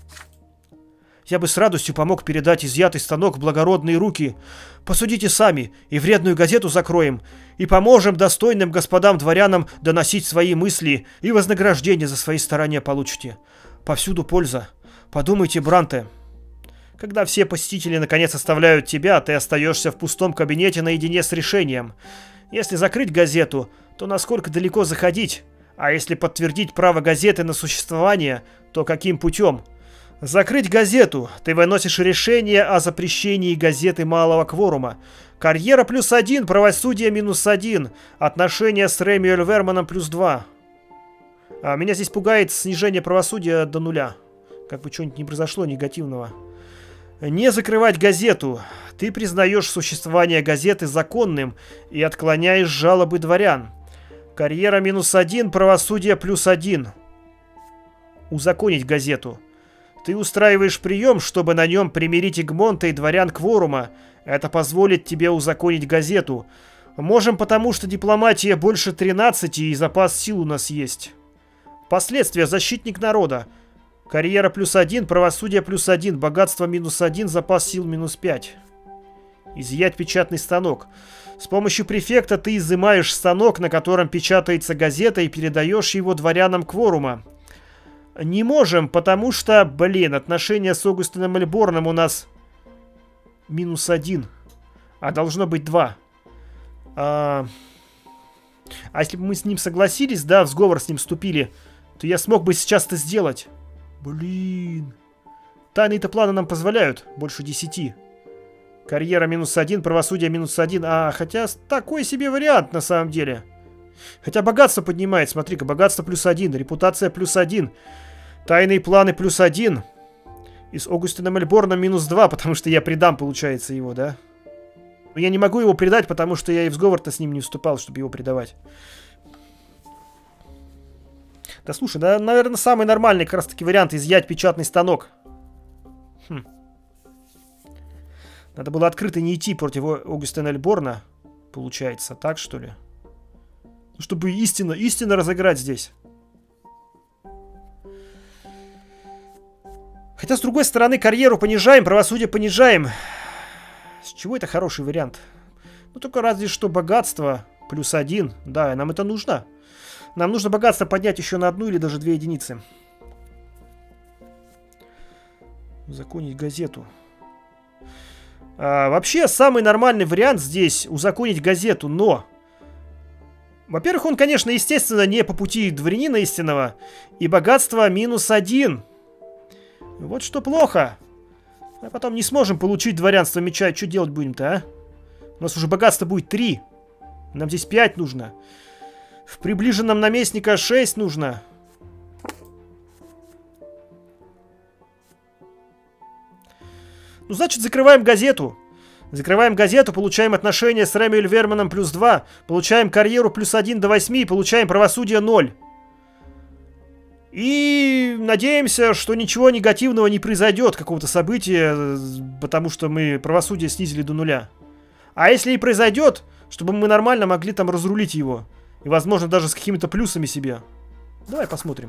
S1: Я бы с радостью помог передать изъятый станок в благородные руки. Посудите сами, и вредную газету закроем, и поможем достойным господам-дворянам доносить свои мысли, и вознаграждение за свои старания получите. Повсюду польза. Подумайте, Бранте. Когда все посетители наконец оставляют тебя, ты остаешься в пустом кабинете наедине с решением. Если закрыть газету, то насколько далеко заходить? А если подтвердить право газеты на существование, то каким путем? Закрыть газету. Ты выносишь решение о запрещении газеты малого кворума. Карьера +1, правосудие -1, отношения с Реми Эльверманом +2. Меня здесь пугает снижение правосудия до 0. Как бы что-нибудь не произошло негативного. Не закрывать газету. Ты признаешь существование газеты законным и отклоняешь жалобы дворян. Карьера -1, правосудие +1. Узаконить газету. Ты устраиваешь прием, чтобы на нем примирить Эгмонта и дворян кворума. Это позволит тебе узаконить газету. Можем, потому что дипломатия больше 13 и запас сил у нас есть. Последствия. Защитник народа. Карьера +1, правосудие +1, богатство -1, запас сил -5. Изъять печатный станок. С помощью префекта ты изымаешь станок, на котором печатается газета, и передаешь его дворянам кворума. Не можем, потому что, отношения с Огустином Эльборном у нас -1, а должно быть 2. А если бы мы с ним согласились, да, в сговор с ним вступили, то я смог бы сейчас это сделать. Тайные-то планы нам позволяют больше 10. Карьера -1, правосудие -1. Хотя такой себе вариант на самом деле. Хотя богатство поднимает, смотри-ка, богатство +1, репутация +1, тайные планы +1. И с Огустином Эльборном -2, потому что я предам, получается, его, да? Но я не могу его предать, потому что я и в сговор-то с ним не вступал, чтобы его предавать. Да слушай, да, наверное, самый нормальный как раз таки вариант — изъять печатный станок. Надо было открыто не идти против Огустина Эльборна, получается, так что ли? Чтобы истинно разыграть здесь. Хотя, с другой стороны, карьеру понижаем, правосудие понижаем. С чего это хороший вариант? Ну, только разве что богатство +1. Да, нам это нужно. Нам нужно богатство поднять еще на 1 или даже 2 единицы. Узаконить газету. Вообще, самый нормальный вариант здесь — узаконить газету, но... Во-первых, он, конечно, естественно, не по пути дворянина истинного. И богатство -1. Вот что плохо. А потом не сможем получить дворянство меча. Что делать будем-то, а? У нас уже богатство будет 3. Нам здесь 5 нужно. В приближенном наместника 6 нужно. Ну, значит, закрываем газету. Закрываем газету, получаем отношения с Рэмюэль Верманом +2, получаем карьеру +1 до 8 и получаем правосудие 0. И надеемся, что ничего негативного не произойдет, какого-то события, потому что мы правосудие снизили до 0. А если и произойдет, чтобы мы нормально могли там разрулить его. И, возможно, даже с какими-то плюсами себе. Давай посмотрим.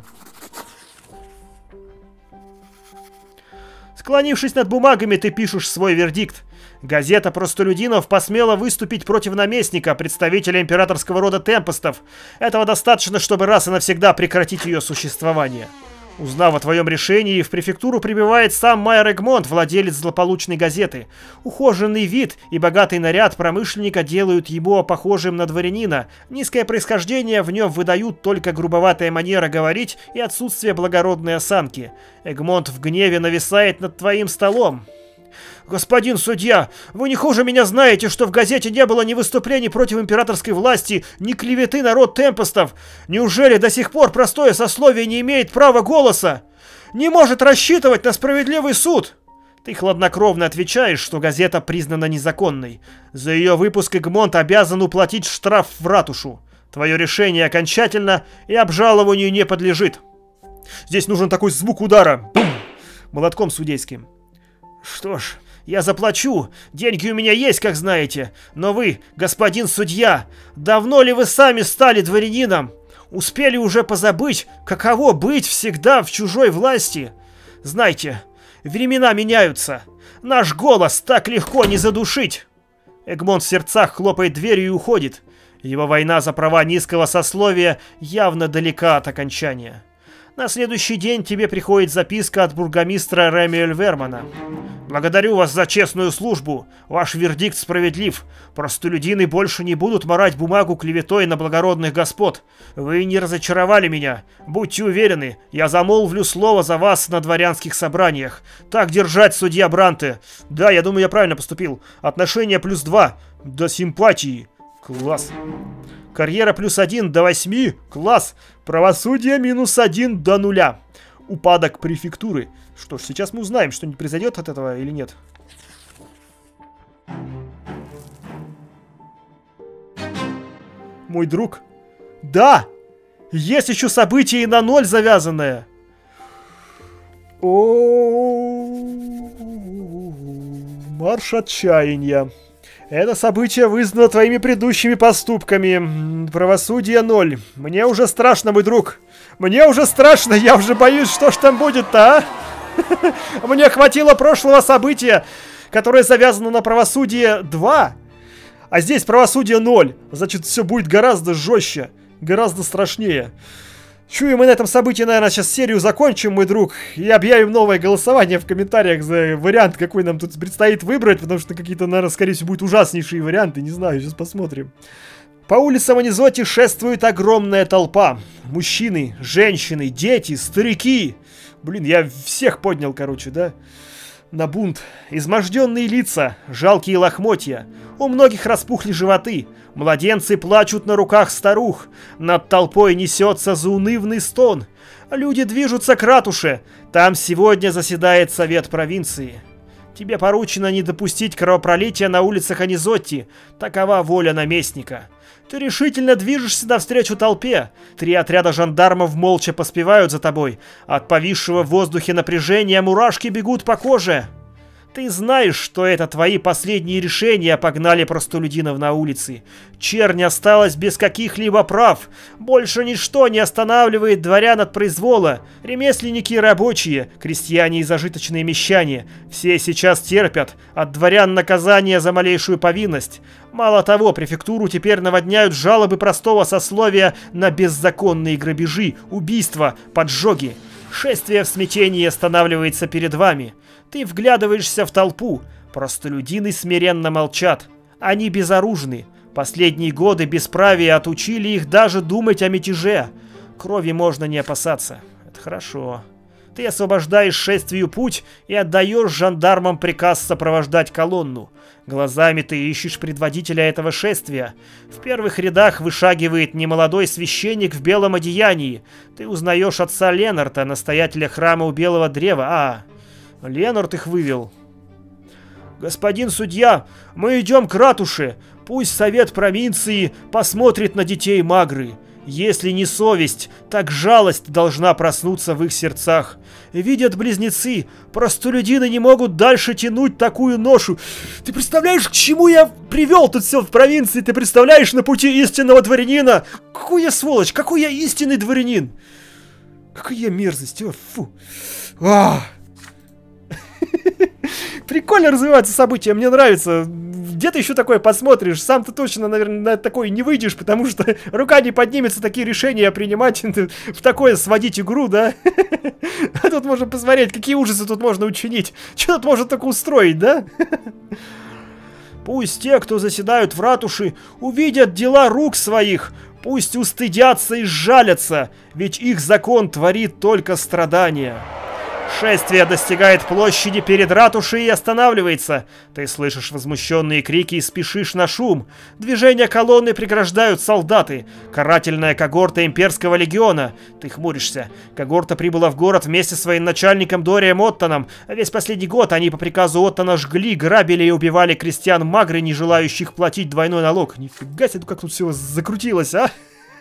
S1: Склонившись над бумагами, ты пишешь свой вердикт. Газета простолюдинов посмела выступить против наместника, представителя императорского рода Темпестов. Этого достаточно, чтобы раз и навсегда прекратить ее существование. Узнав о твоем решении, в префектуру прибывает сам майор Эгмонт, владелец злополучной газеты. Ухоженный вид и богатый наряд промышленника делают его похожим на дворянина. Низкое происхождение в нем выдают только грубоватая манера говорить и отсутствие благородной осанки. Эгмонт в гневе нависает над твоим столом. «Господин судья, вы не хуже меня знаете, что в газете не было ни выступлений против императорской власти, ни клеветы на род Темпестов. Неужели до сих пор простое сословие не имеет права голоса? Не может рассчитывать на справедливый суд?» Ты хладнокровно отвечаешь, что газета признана незаконной. За ее выпуск Эгмонт обязан уплатить штраф в ратушу. Твое решение окончательно и обжалованию не подлежит. Здесь нужен такой звук удара. Бум! Молотком судейским. Что ж, я заплачу. Деньги у меня есть, как знаете. Но вы, господин судья, давно ли вы сами стали дворянином? Успели уже позабыть, каково быть всегда в чужой власти? Знайте, времена меняются. Наш голос так легко не задушить. Эгмонт в сердцах хлопает дверью и уходит. Его война за права низкого сословия явно далека от окончания. На следующий день тебе приходит записка от бургомистра Рэмюэль Вермана. «Благодарю вас за честную службу. Ваш вердикт справедлив. Простолюдины больше не будут марать бумагу клеветой на благородных господ. Вы не разочаровали меня. Будьте уверены, я замолвлю слово за вас на дворянских собраниях. Так держать, судья Бранте. Да, я думаю, я правильно поступил. Отношения +2 до симпатии. Класс. Карьера +1 до 8. Класс. Правосудие -1 до 0. Упадок префектуры. Что ж, сейчас мы узнаем, что-нибудь произойдет от этого или нет. Мой друг. Да! Есть еще событие и на 0 завязанное. Марш отчаяния. Это событие вызвано твоими предыдущими поступками. Правосудие 0. Мне уже страшно, мой друг. Мне уже страшно, я уже боюсь, что ж там будет-то, а? Мне хватило прошлого события, которое завязано на правосудие 2. А здесь правосудие 0. Значит, все будет гораздо жестче, гораздо страшнее. Чую, мы на этом событии, наверное, сейчас серию закончим, мой друг, и объявим новое голосование в комментариях за вариант, какой нам тут предстоит выбрать, потому что какие-то, наверное, скорее всего, будут ужаснейшие варианты, не знаю, сейчас посмотрим. По улицам Анизоти шествует огромная толпа. Мужчины, женщины, дети, старики. Блин, я всех поднял, короче, да? На бунт. Изможденные лица, жалкие лохмотья. У многих распухли животы. Младенцы плачут на руках старух. Над толпой несется заунывный стон. Люди движутся к ратуше. Там сегодня заседает совет провинции. Тебе поручено не допустить кровопролития на улицах Анизотти. Такова воля наместника. Ты решительно движешься навстречу толпе. 3 отряда жандармов молча поспевают за тобой. От повисшего в воздухе напряжения мурашки бегут по коже. Ты знаешь, что это твои последние решения погнали простолюдинов на улицы. Чернь осталась без каких-либо прав. Больше ничто не останавливает дворян от произвола. Ремесленники и рабочие, крестьяне и зажиточные мещане. Все сейчас терпят от дворян наказания за малейшую повинность. Мало того, префектуру теперь наводняют жалобы простого сословия на беззаконные грабежи, убийства, поджоги. Шествие в смятении останавливается перед вами. Ты вглядываешься в толпу. Простолюдины смиренно молчат. Они безоружны. Последние годы бесправия отучили их даже думать о мятеже. Крови можно не опасаться. Это хорошо. Ты освобождаешь шествию путь и отдаешь жандармам приказ сопровождать колонну. Глазами ты ищешь предводителя этого шествия. В первых рядах вышагивает немолодой священник в белом одеянии. Ты узнаешь отца Ленарта, настоятеля храма у Белого Древа. Ленарт их вывел. «Господин судья, мы идем к ратуше. Пусть совет провинции посмотрит на детей Магры. Если не совесть, так жалость должна проснуться в их сердцах. Видят близнецы, простолюдины не могут дальше тянуть такую ношу. Ты представляешь, к чему я привел тут все в провинции? Ты представляешь, на пути истинного дворянина? Какой я сволочь, какой я истинный дворянин? Какая я мерзость, фу. Прикольно развиваются события, мне нравится. Где ты еще такое посмотришь? Сам ты точно, наверное, на такое не выйдешь, потому что рука не поднимется такие решения принимать, в такое сводить игру, да? А тут можно посмотреть, какие ужасы тут можно учинить. Что тут можно только устроить, да? Пусть те, кто заседают в ратуше, увидят дела рук своих. Пусть устыдятся и сжалятся, ведь их закон творит только страдания. Шествие достигает площади перед ратушей и останавливается. Ты слышишь возмущенные крики и спешишь на шум. Движение колонны преграждают солдаты. Карательная когорта имперского легиона. Ты хмуришься. Когорта прибыла в город вместе с военачальником Дорием Оттоном. Весь последний год они по приказу Оттона жгли, грабили и убивали крестьян Магры, не желающих платить двойной налог. Нифига себе, как тут все закрутилось, а?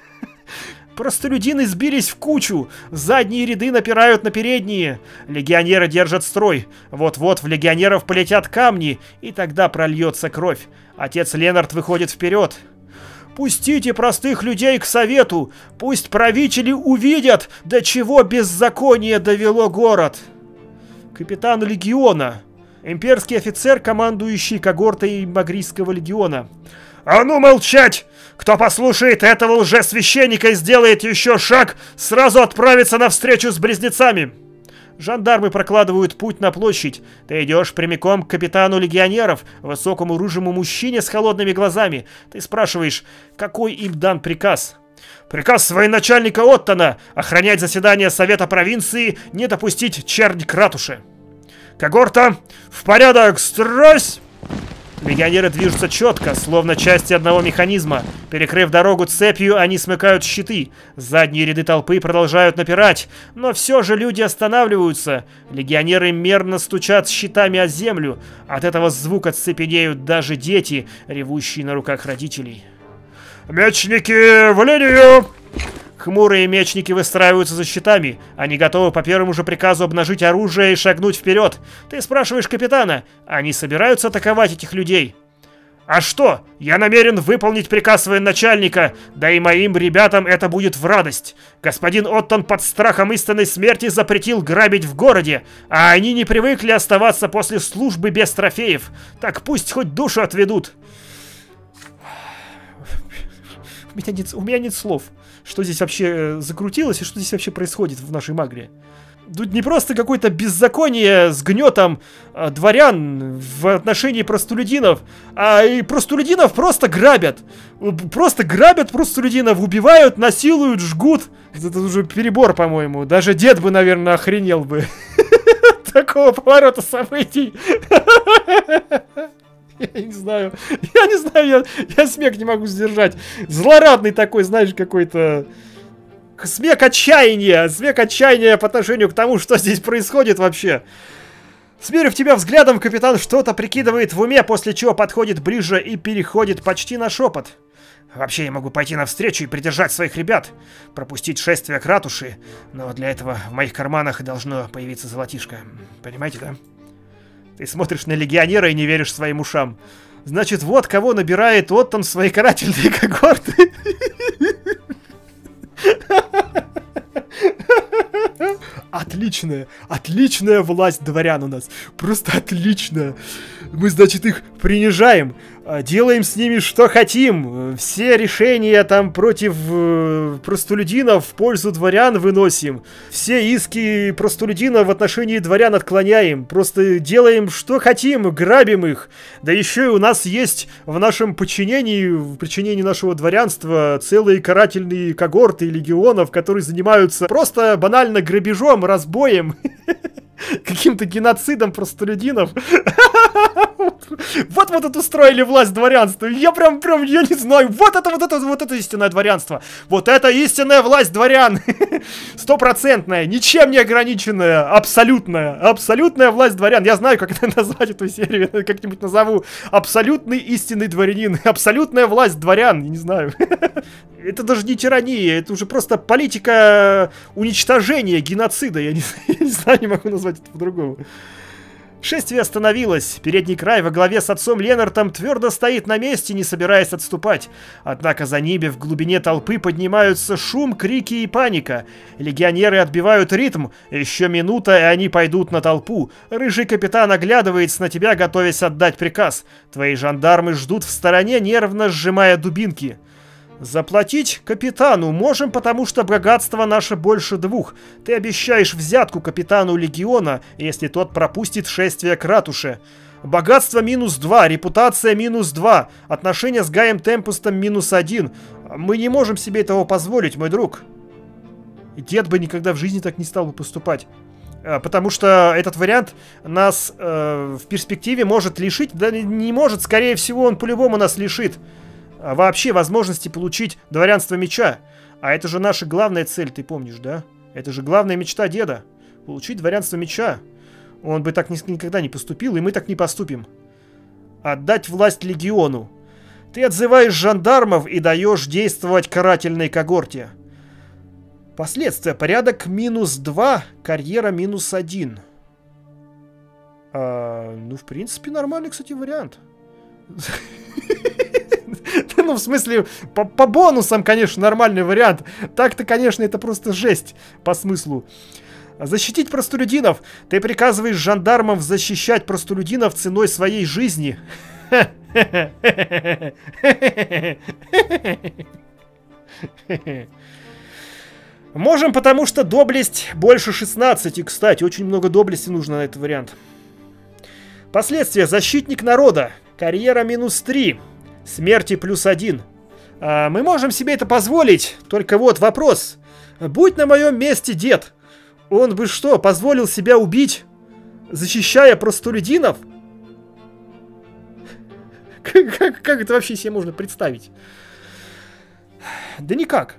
S1: Простолюдины сбились в кучу, задние ряды напирают на передние. Легионеры держат строй. Вот-вот в легионеров полетят камни, и тогда прольется кровь. Отец Ленарт выходит вперед. «Пустите простых людей к совету! Пусть правители увидят, до чего беззаконие довело город!» Капитан легиона. Имперский офицер, командующий когортой Магрийского легиона. «А ну молчать! Кто послушает этого лжесвященника и сделает еще шаг, сразу отправится на встречу с близнецами!» Жандармы прокладывают путь на площадь. Ты идешь прямиком к капитану легионеров, высокому рыжему мужчине с холодными глазами. Ты спрашиваешь, какой им дан приказ? «Приказ военачальника Оттона охранять заседание Совета провинции, не допустить чернь к ратуше!» «Когорта, в порядок, стройсь!» Легионеры движутся четко, словно части одного механизма. Перекрыв дорогу цепью, они смыкают щиты. Задние ряды толпы продолжают напирать, но все же люди останавливаются. Легионеры мерно стучат щитами о землю. От этого звука цепенеют даже дети, ревущие на руках родителей. «Мечники, в линию!» Хмурые мечники выстраиваются за щитами. Они готовы по первому же приказу обнажить оружие и шагнуть вперед. Ты спрашиваешь капитана, они собираются атаковать этих людей? «А что? Я намерен выполнить приказ военачальника, да и моим ребятам это будет в радость. Господин Оттон под страхом истинной смерти запретил грабить в городе, а они не привыкли оставаться после службы без трофеев. Так пусть хоть душу отведут». У меня нет слов. Что здесь вообще закрутилось и что здесь вообще происходит в нашей Магре. Тут не просто какое-то беззаконие с гнетом дворян в отношении простолюдинов, а и простолюдинов просто грабят. Просто грабят простолюдинов, убивают, насилуют, жгут. Это уже перебор, по-моему. Даже дед бы, наверное, охренел бы. Такого поворота событий. Я не знаю, я смех не могу сдержать. Злорадный такой, знаешь, какой-то смех отчаяния по отношению к тому, что здесь происходит вообще. Смерив тебя взглядом, капитан что-то прикидывает в уме, после чего подходит ближе и переходит почти на шепот. Вообще я могу пойти навстречу и придержать своих ребят, пропустить шествие к ратуше, но для этого в моих карманах должно появиться золотишко. Понимаете, да? Ты смотришь на легионера и не веришь своим ушам. Значит, вот кого набирает Оттон в свои карательные когорты. Отличная власть дворян у нас. Просто отличная. Мы, значит, их принижаем. Делаем с ними что хотим. Все решения там против простолюдинов в пользу дворян выносим. Все иски простолюдинов в отношении дворян отклоняем. Просто делаем что хотим, грабим их. Да еще и у нас есть в нашем подчинении, в подчинении нашего дворянства, целые карательные когорты легионов, которые занимаются просто банально грабежом, разбоем боем, каким-то геноцидом простолюдинов. Вот тут устроили власть дворянства. Я прям, я не знаю. Вот это истинное дворянство. Вот это истинная власть дворян. Стопроцентная, ничем не ограниченная, абсолютная власть дворян. Я знаю, как это назвать эту серию. Как-нибудь назову. Абсолютный истинный дворянин. Абсолютная власть дворян. Не знаю. Это даже не тирания, это уже просто политика уничтожения, геноцида. Я не знаю, не могу назвать это по-другому. Шествие остановилось. Передний край во главе с отцом Ленартом твердо стоит на месте, не собираясь отступать. Однако за ними в глубине толпы поднимаются шум, крики и паника. Легионеры отбивают ритм. Еще минута, и они пойдут на толпу. Рыжий капитан оглядывается на тебя, готовясь отдать приказ. Твои жандармы ждут в стороне, нервно сжимая дубинки. Заплатить капитану можем, потому что богатство наше больше 2. Ты обещаешь взятку капитану легиона, если тот пропустит шествие к ратуше. Богатство -2, репутация -2, отношения с Гаем Темпестом -1. Мы не можем себе этого позволить, мой друг. Дед бы никогда в жизни так не стал бы поступать. Потому что этот вариант нас в перспективе может лишить, да не может, скорее всего он по-любому нас лишит вообще возможности получить дворянство меча. А это же наша главная цель, ты помнишь, да? Это же главная мечта деда. Получить дворянство меча. Он бы так никогда не поступил, и мы так не поступим. Отдать власть легиону. Ты отзываешь жандармов и даешь действовать карательной когорте. Последствия. Порядок -2, карьера -1. Ну, в принципе, нормальный, кстати, вариант. Ну, в смысле, по бонусам, конечно, нормальный вариант. Так-то, конечно, это просто жесть по смыслу. Защитить простолюдинов. Ты приказываешь жандармам защищать простолюдинов ценой своей жизни. Можем, потому что доблесть больше 16. Кстати, очень много доблести нужно на этот вариант. Последствия. Защитник народа. Карьера -3. Смерти +1. Мы можем себе это позволить. Только вот вопрос. Будь на моем месте дед. Он бы что, позволил себя убить, защищая простолюдинов? Как это вообще себе можно представить? Да никак.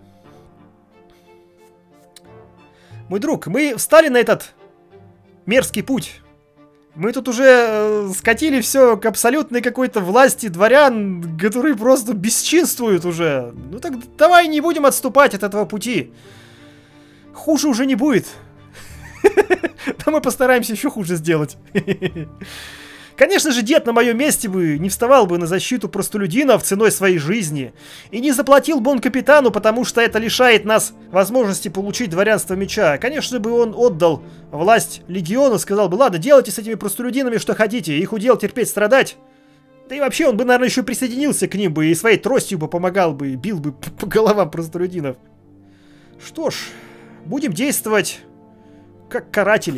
S1: Мой друг, мы встали на этот мерзкий путь. Мы тут уже скатили все к абсолютной какой-то власти дворян, которые просто бесчинствуют уже. Ну так давай не будем отступать от этого пути. Хуже уже не будет. Да мы постараемся еще хуже сделать. Конечно же, дед на моем месте бы не вставал бы на защиту простолюдинов ценой своей жизни. И не заплатил бы он капитану, потому что это лишает нас возможности получить дворянство меча. Конечно бы он отдал власть легиону, сказал бы, ладно, делайте с этими простолюдинами что хотите, их удел терпеть, страдать. Да и вообще он бы, наверное, еще присоединился к ним бы и своей тростью бы помогал бы, и бил бы по головам простолюдинов. Что ж, будем действовать как каратели.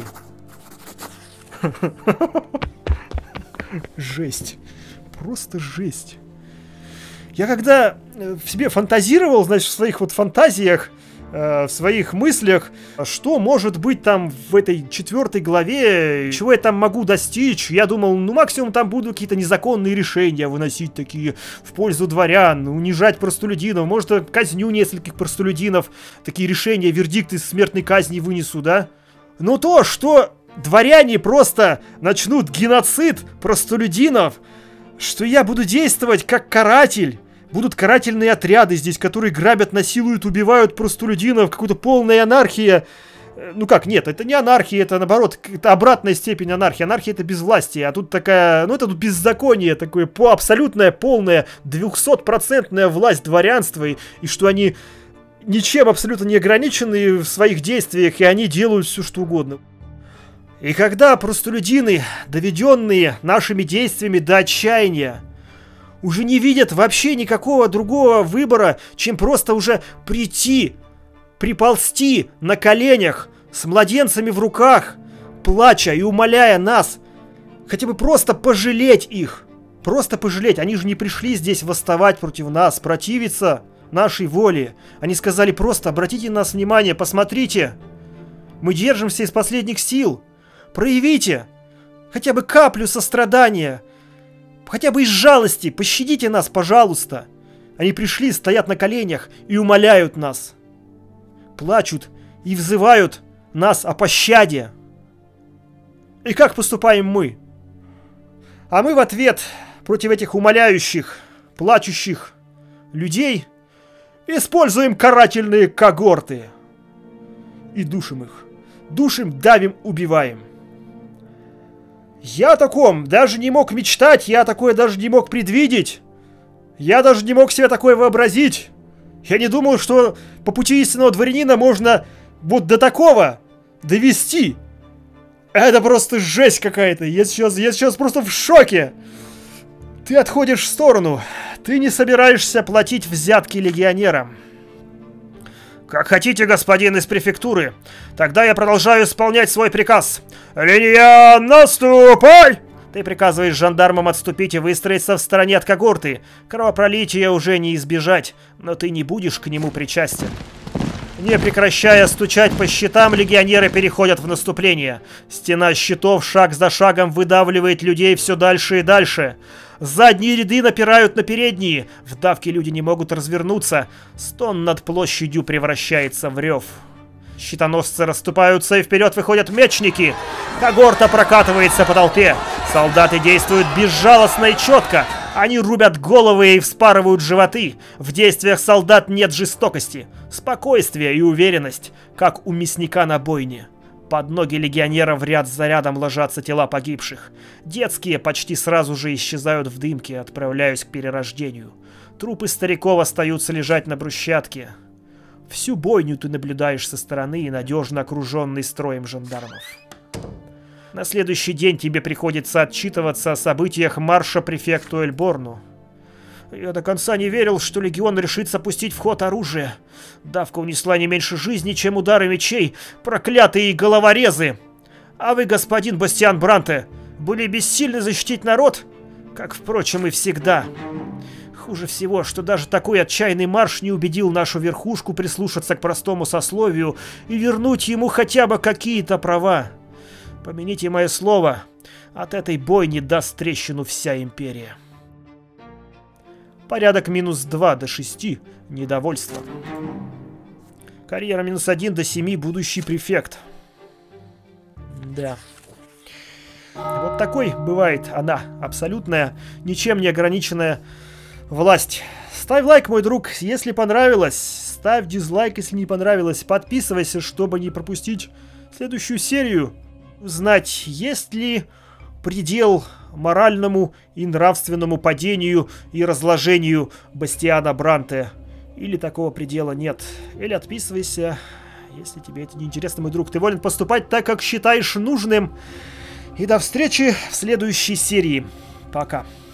S1: Жесть. Просто жесть. Я когда в себе фантазировал, значит, в своих вот фантазиях, в своих мыслях, что может быть там в этой 4 главе, чего я там могу достичь, я думал, ну максимум там будут какие-то незаконные решения выносить такие в пользу дворян, унижать простолюдинов, может казню нескольких простолюдинов, такие решения, вердикты смертной казни вынесу, да? Но то, что дворяне просто начнут геноцид простолюдинов, что я буду действовать как каратель. Будут карательные отряды здесь, которые грабят, насилуют, убивают простолюдинов. Какая-то полная анархия. Ну как, нет, это не анархия, это наоборот, это обратная степень анархии. Анархия это безвластие, а тут такая, ну это тут беззаконие такое, абсолютная, полная, 200% власть дворянства. И что они ничем абсолютно не ограничены в своих действиях, и они делают все что угодно. И когда простолюдины, доведенные нашими действиями до отчаяния, уже не видят вообще никакого другого выбора, чем просто уже приползти на коленях, с младенцами в руках, плача и умоляя нас, хотя бы просто пожалеть их. Просто пожалеть. Они же не пришли здесь восставать против нас, противиться нашей воле. Они сказали просто, обратите на нас внимание, посмотрите. Мы держимся из последних сил. Проявите хотя бы каплю сострадания. Хотя бы из жалости. Пощадите нас, пожалуйста. Они пришли, стоят на коленях и умоляют нас. Плачут и взывают нас о пощаде. И как поступаем мы? А мы в ответ против этих умоляющих, плачущих людей используем карательные когорты. И душим их. Душим, давим, убиваем. Я о таком даже не мог мечтать, я такое даже не мог предвидеть. Я даже не мог себе такое вообразить. Я не думал, что по пути истинного дворянина можно вот до такого довести. Это просто жесть какая-то. Я сейчас просто в шоке. Ты отходишь в сторону. Ты не собираешься платить взятки легионерам. Как хотите, господин из префектуры. Тогда я продолжаю исполнять свой приказ. Линия, наступай! Ты приказываешь жандармам отступить и выстроиться в стороне от когорты. Кровопролития уже не избежать, но ты не будешь к нему причастен. Не прекращая стучать по щитам, легионеры переходят в наступление. Стена щитов шаг за шагом выдавливает людей все дальше и дальше. Задние ряды напирают на передние. В давке люди не могут развернуться. Стон над площадью превращается в рев. Щитоносцы расступаются, и вперед выходят мечники. Когорта прокатывается по толпе. Солдаты действуют безжалостно и четко. Они рубят головы и вспарывают животы. В действиях солдат нет жестокости. Спокойствие и уверенность, как у мясника на бойне. Под ноги легионеров ряд за рядом ложатся тела погибших. Детские почти сразу же исчезают в дымке, отправляясь к перерождению. Трупы стариков остаются лежать на брусчатке. Всю бойню ты наблюдаешь со стороны и надежно окруженный строем жандармов. На следующий день тебе приходится отчитываться о событиях марша префекту Эльборну. Я до конца не верил, что легион решится пустить в ход оружие. Давка унесла не меньше жизни, чем удары мечей, проклятые головорезы. А вы, господин Бастиан Бранте, были бессильны защитить народ, как, впрочем, и всегда. Хуже всего, что даже такой отчаянный марш не убедил нашу верхушку прислушаться к простому сословию и вернуть ему хотя бы какие-то права. Помяните мое слово, от этой бойни даст трещину вся империя. Порядок -2 до 6. Недовольство. Карьера -1 до 7. Будущий префект. Да. Вот такой бывает она. Абсолютная, ничем не ограниченная власть. Ставь лайк, мой друг, если понравилось. Ставь дизлайк, если не понравилось. Подписывайся, чтобы не пропустить следующую серию. Узнать, есть ли предел моральному и нравственному падению и разложению Бастиана Бранте. Или такого предела нет. Или отписывайся, если тебе это не интересно, мой друг. Ты волен поступать так, как считаешь нужным. И до встречи в следующей серии. Пока.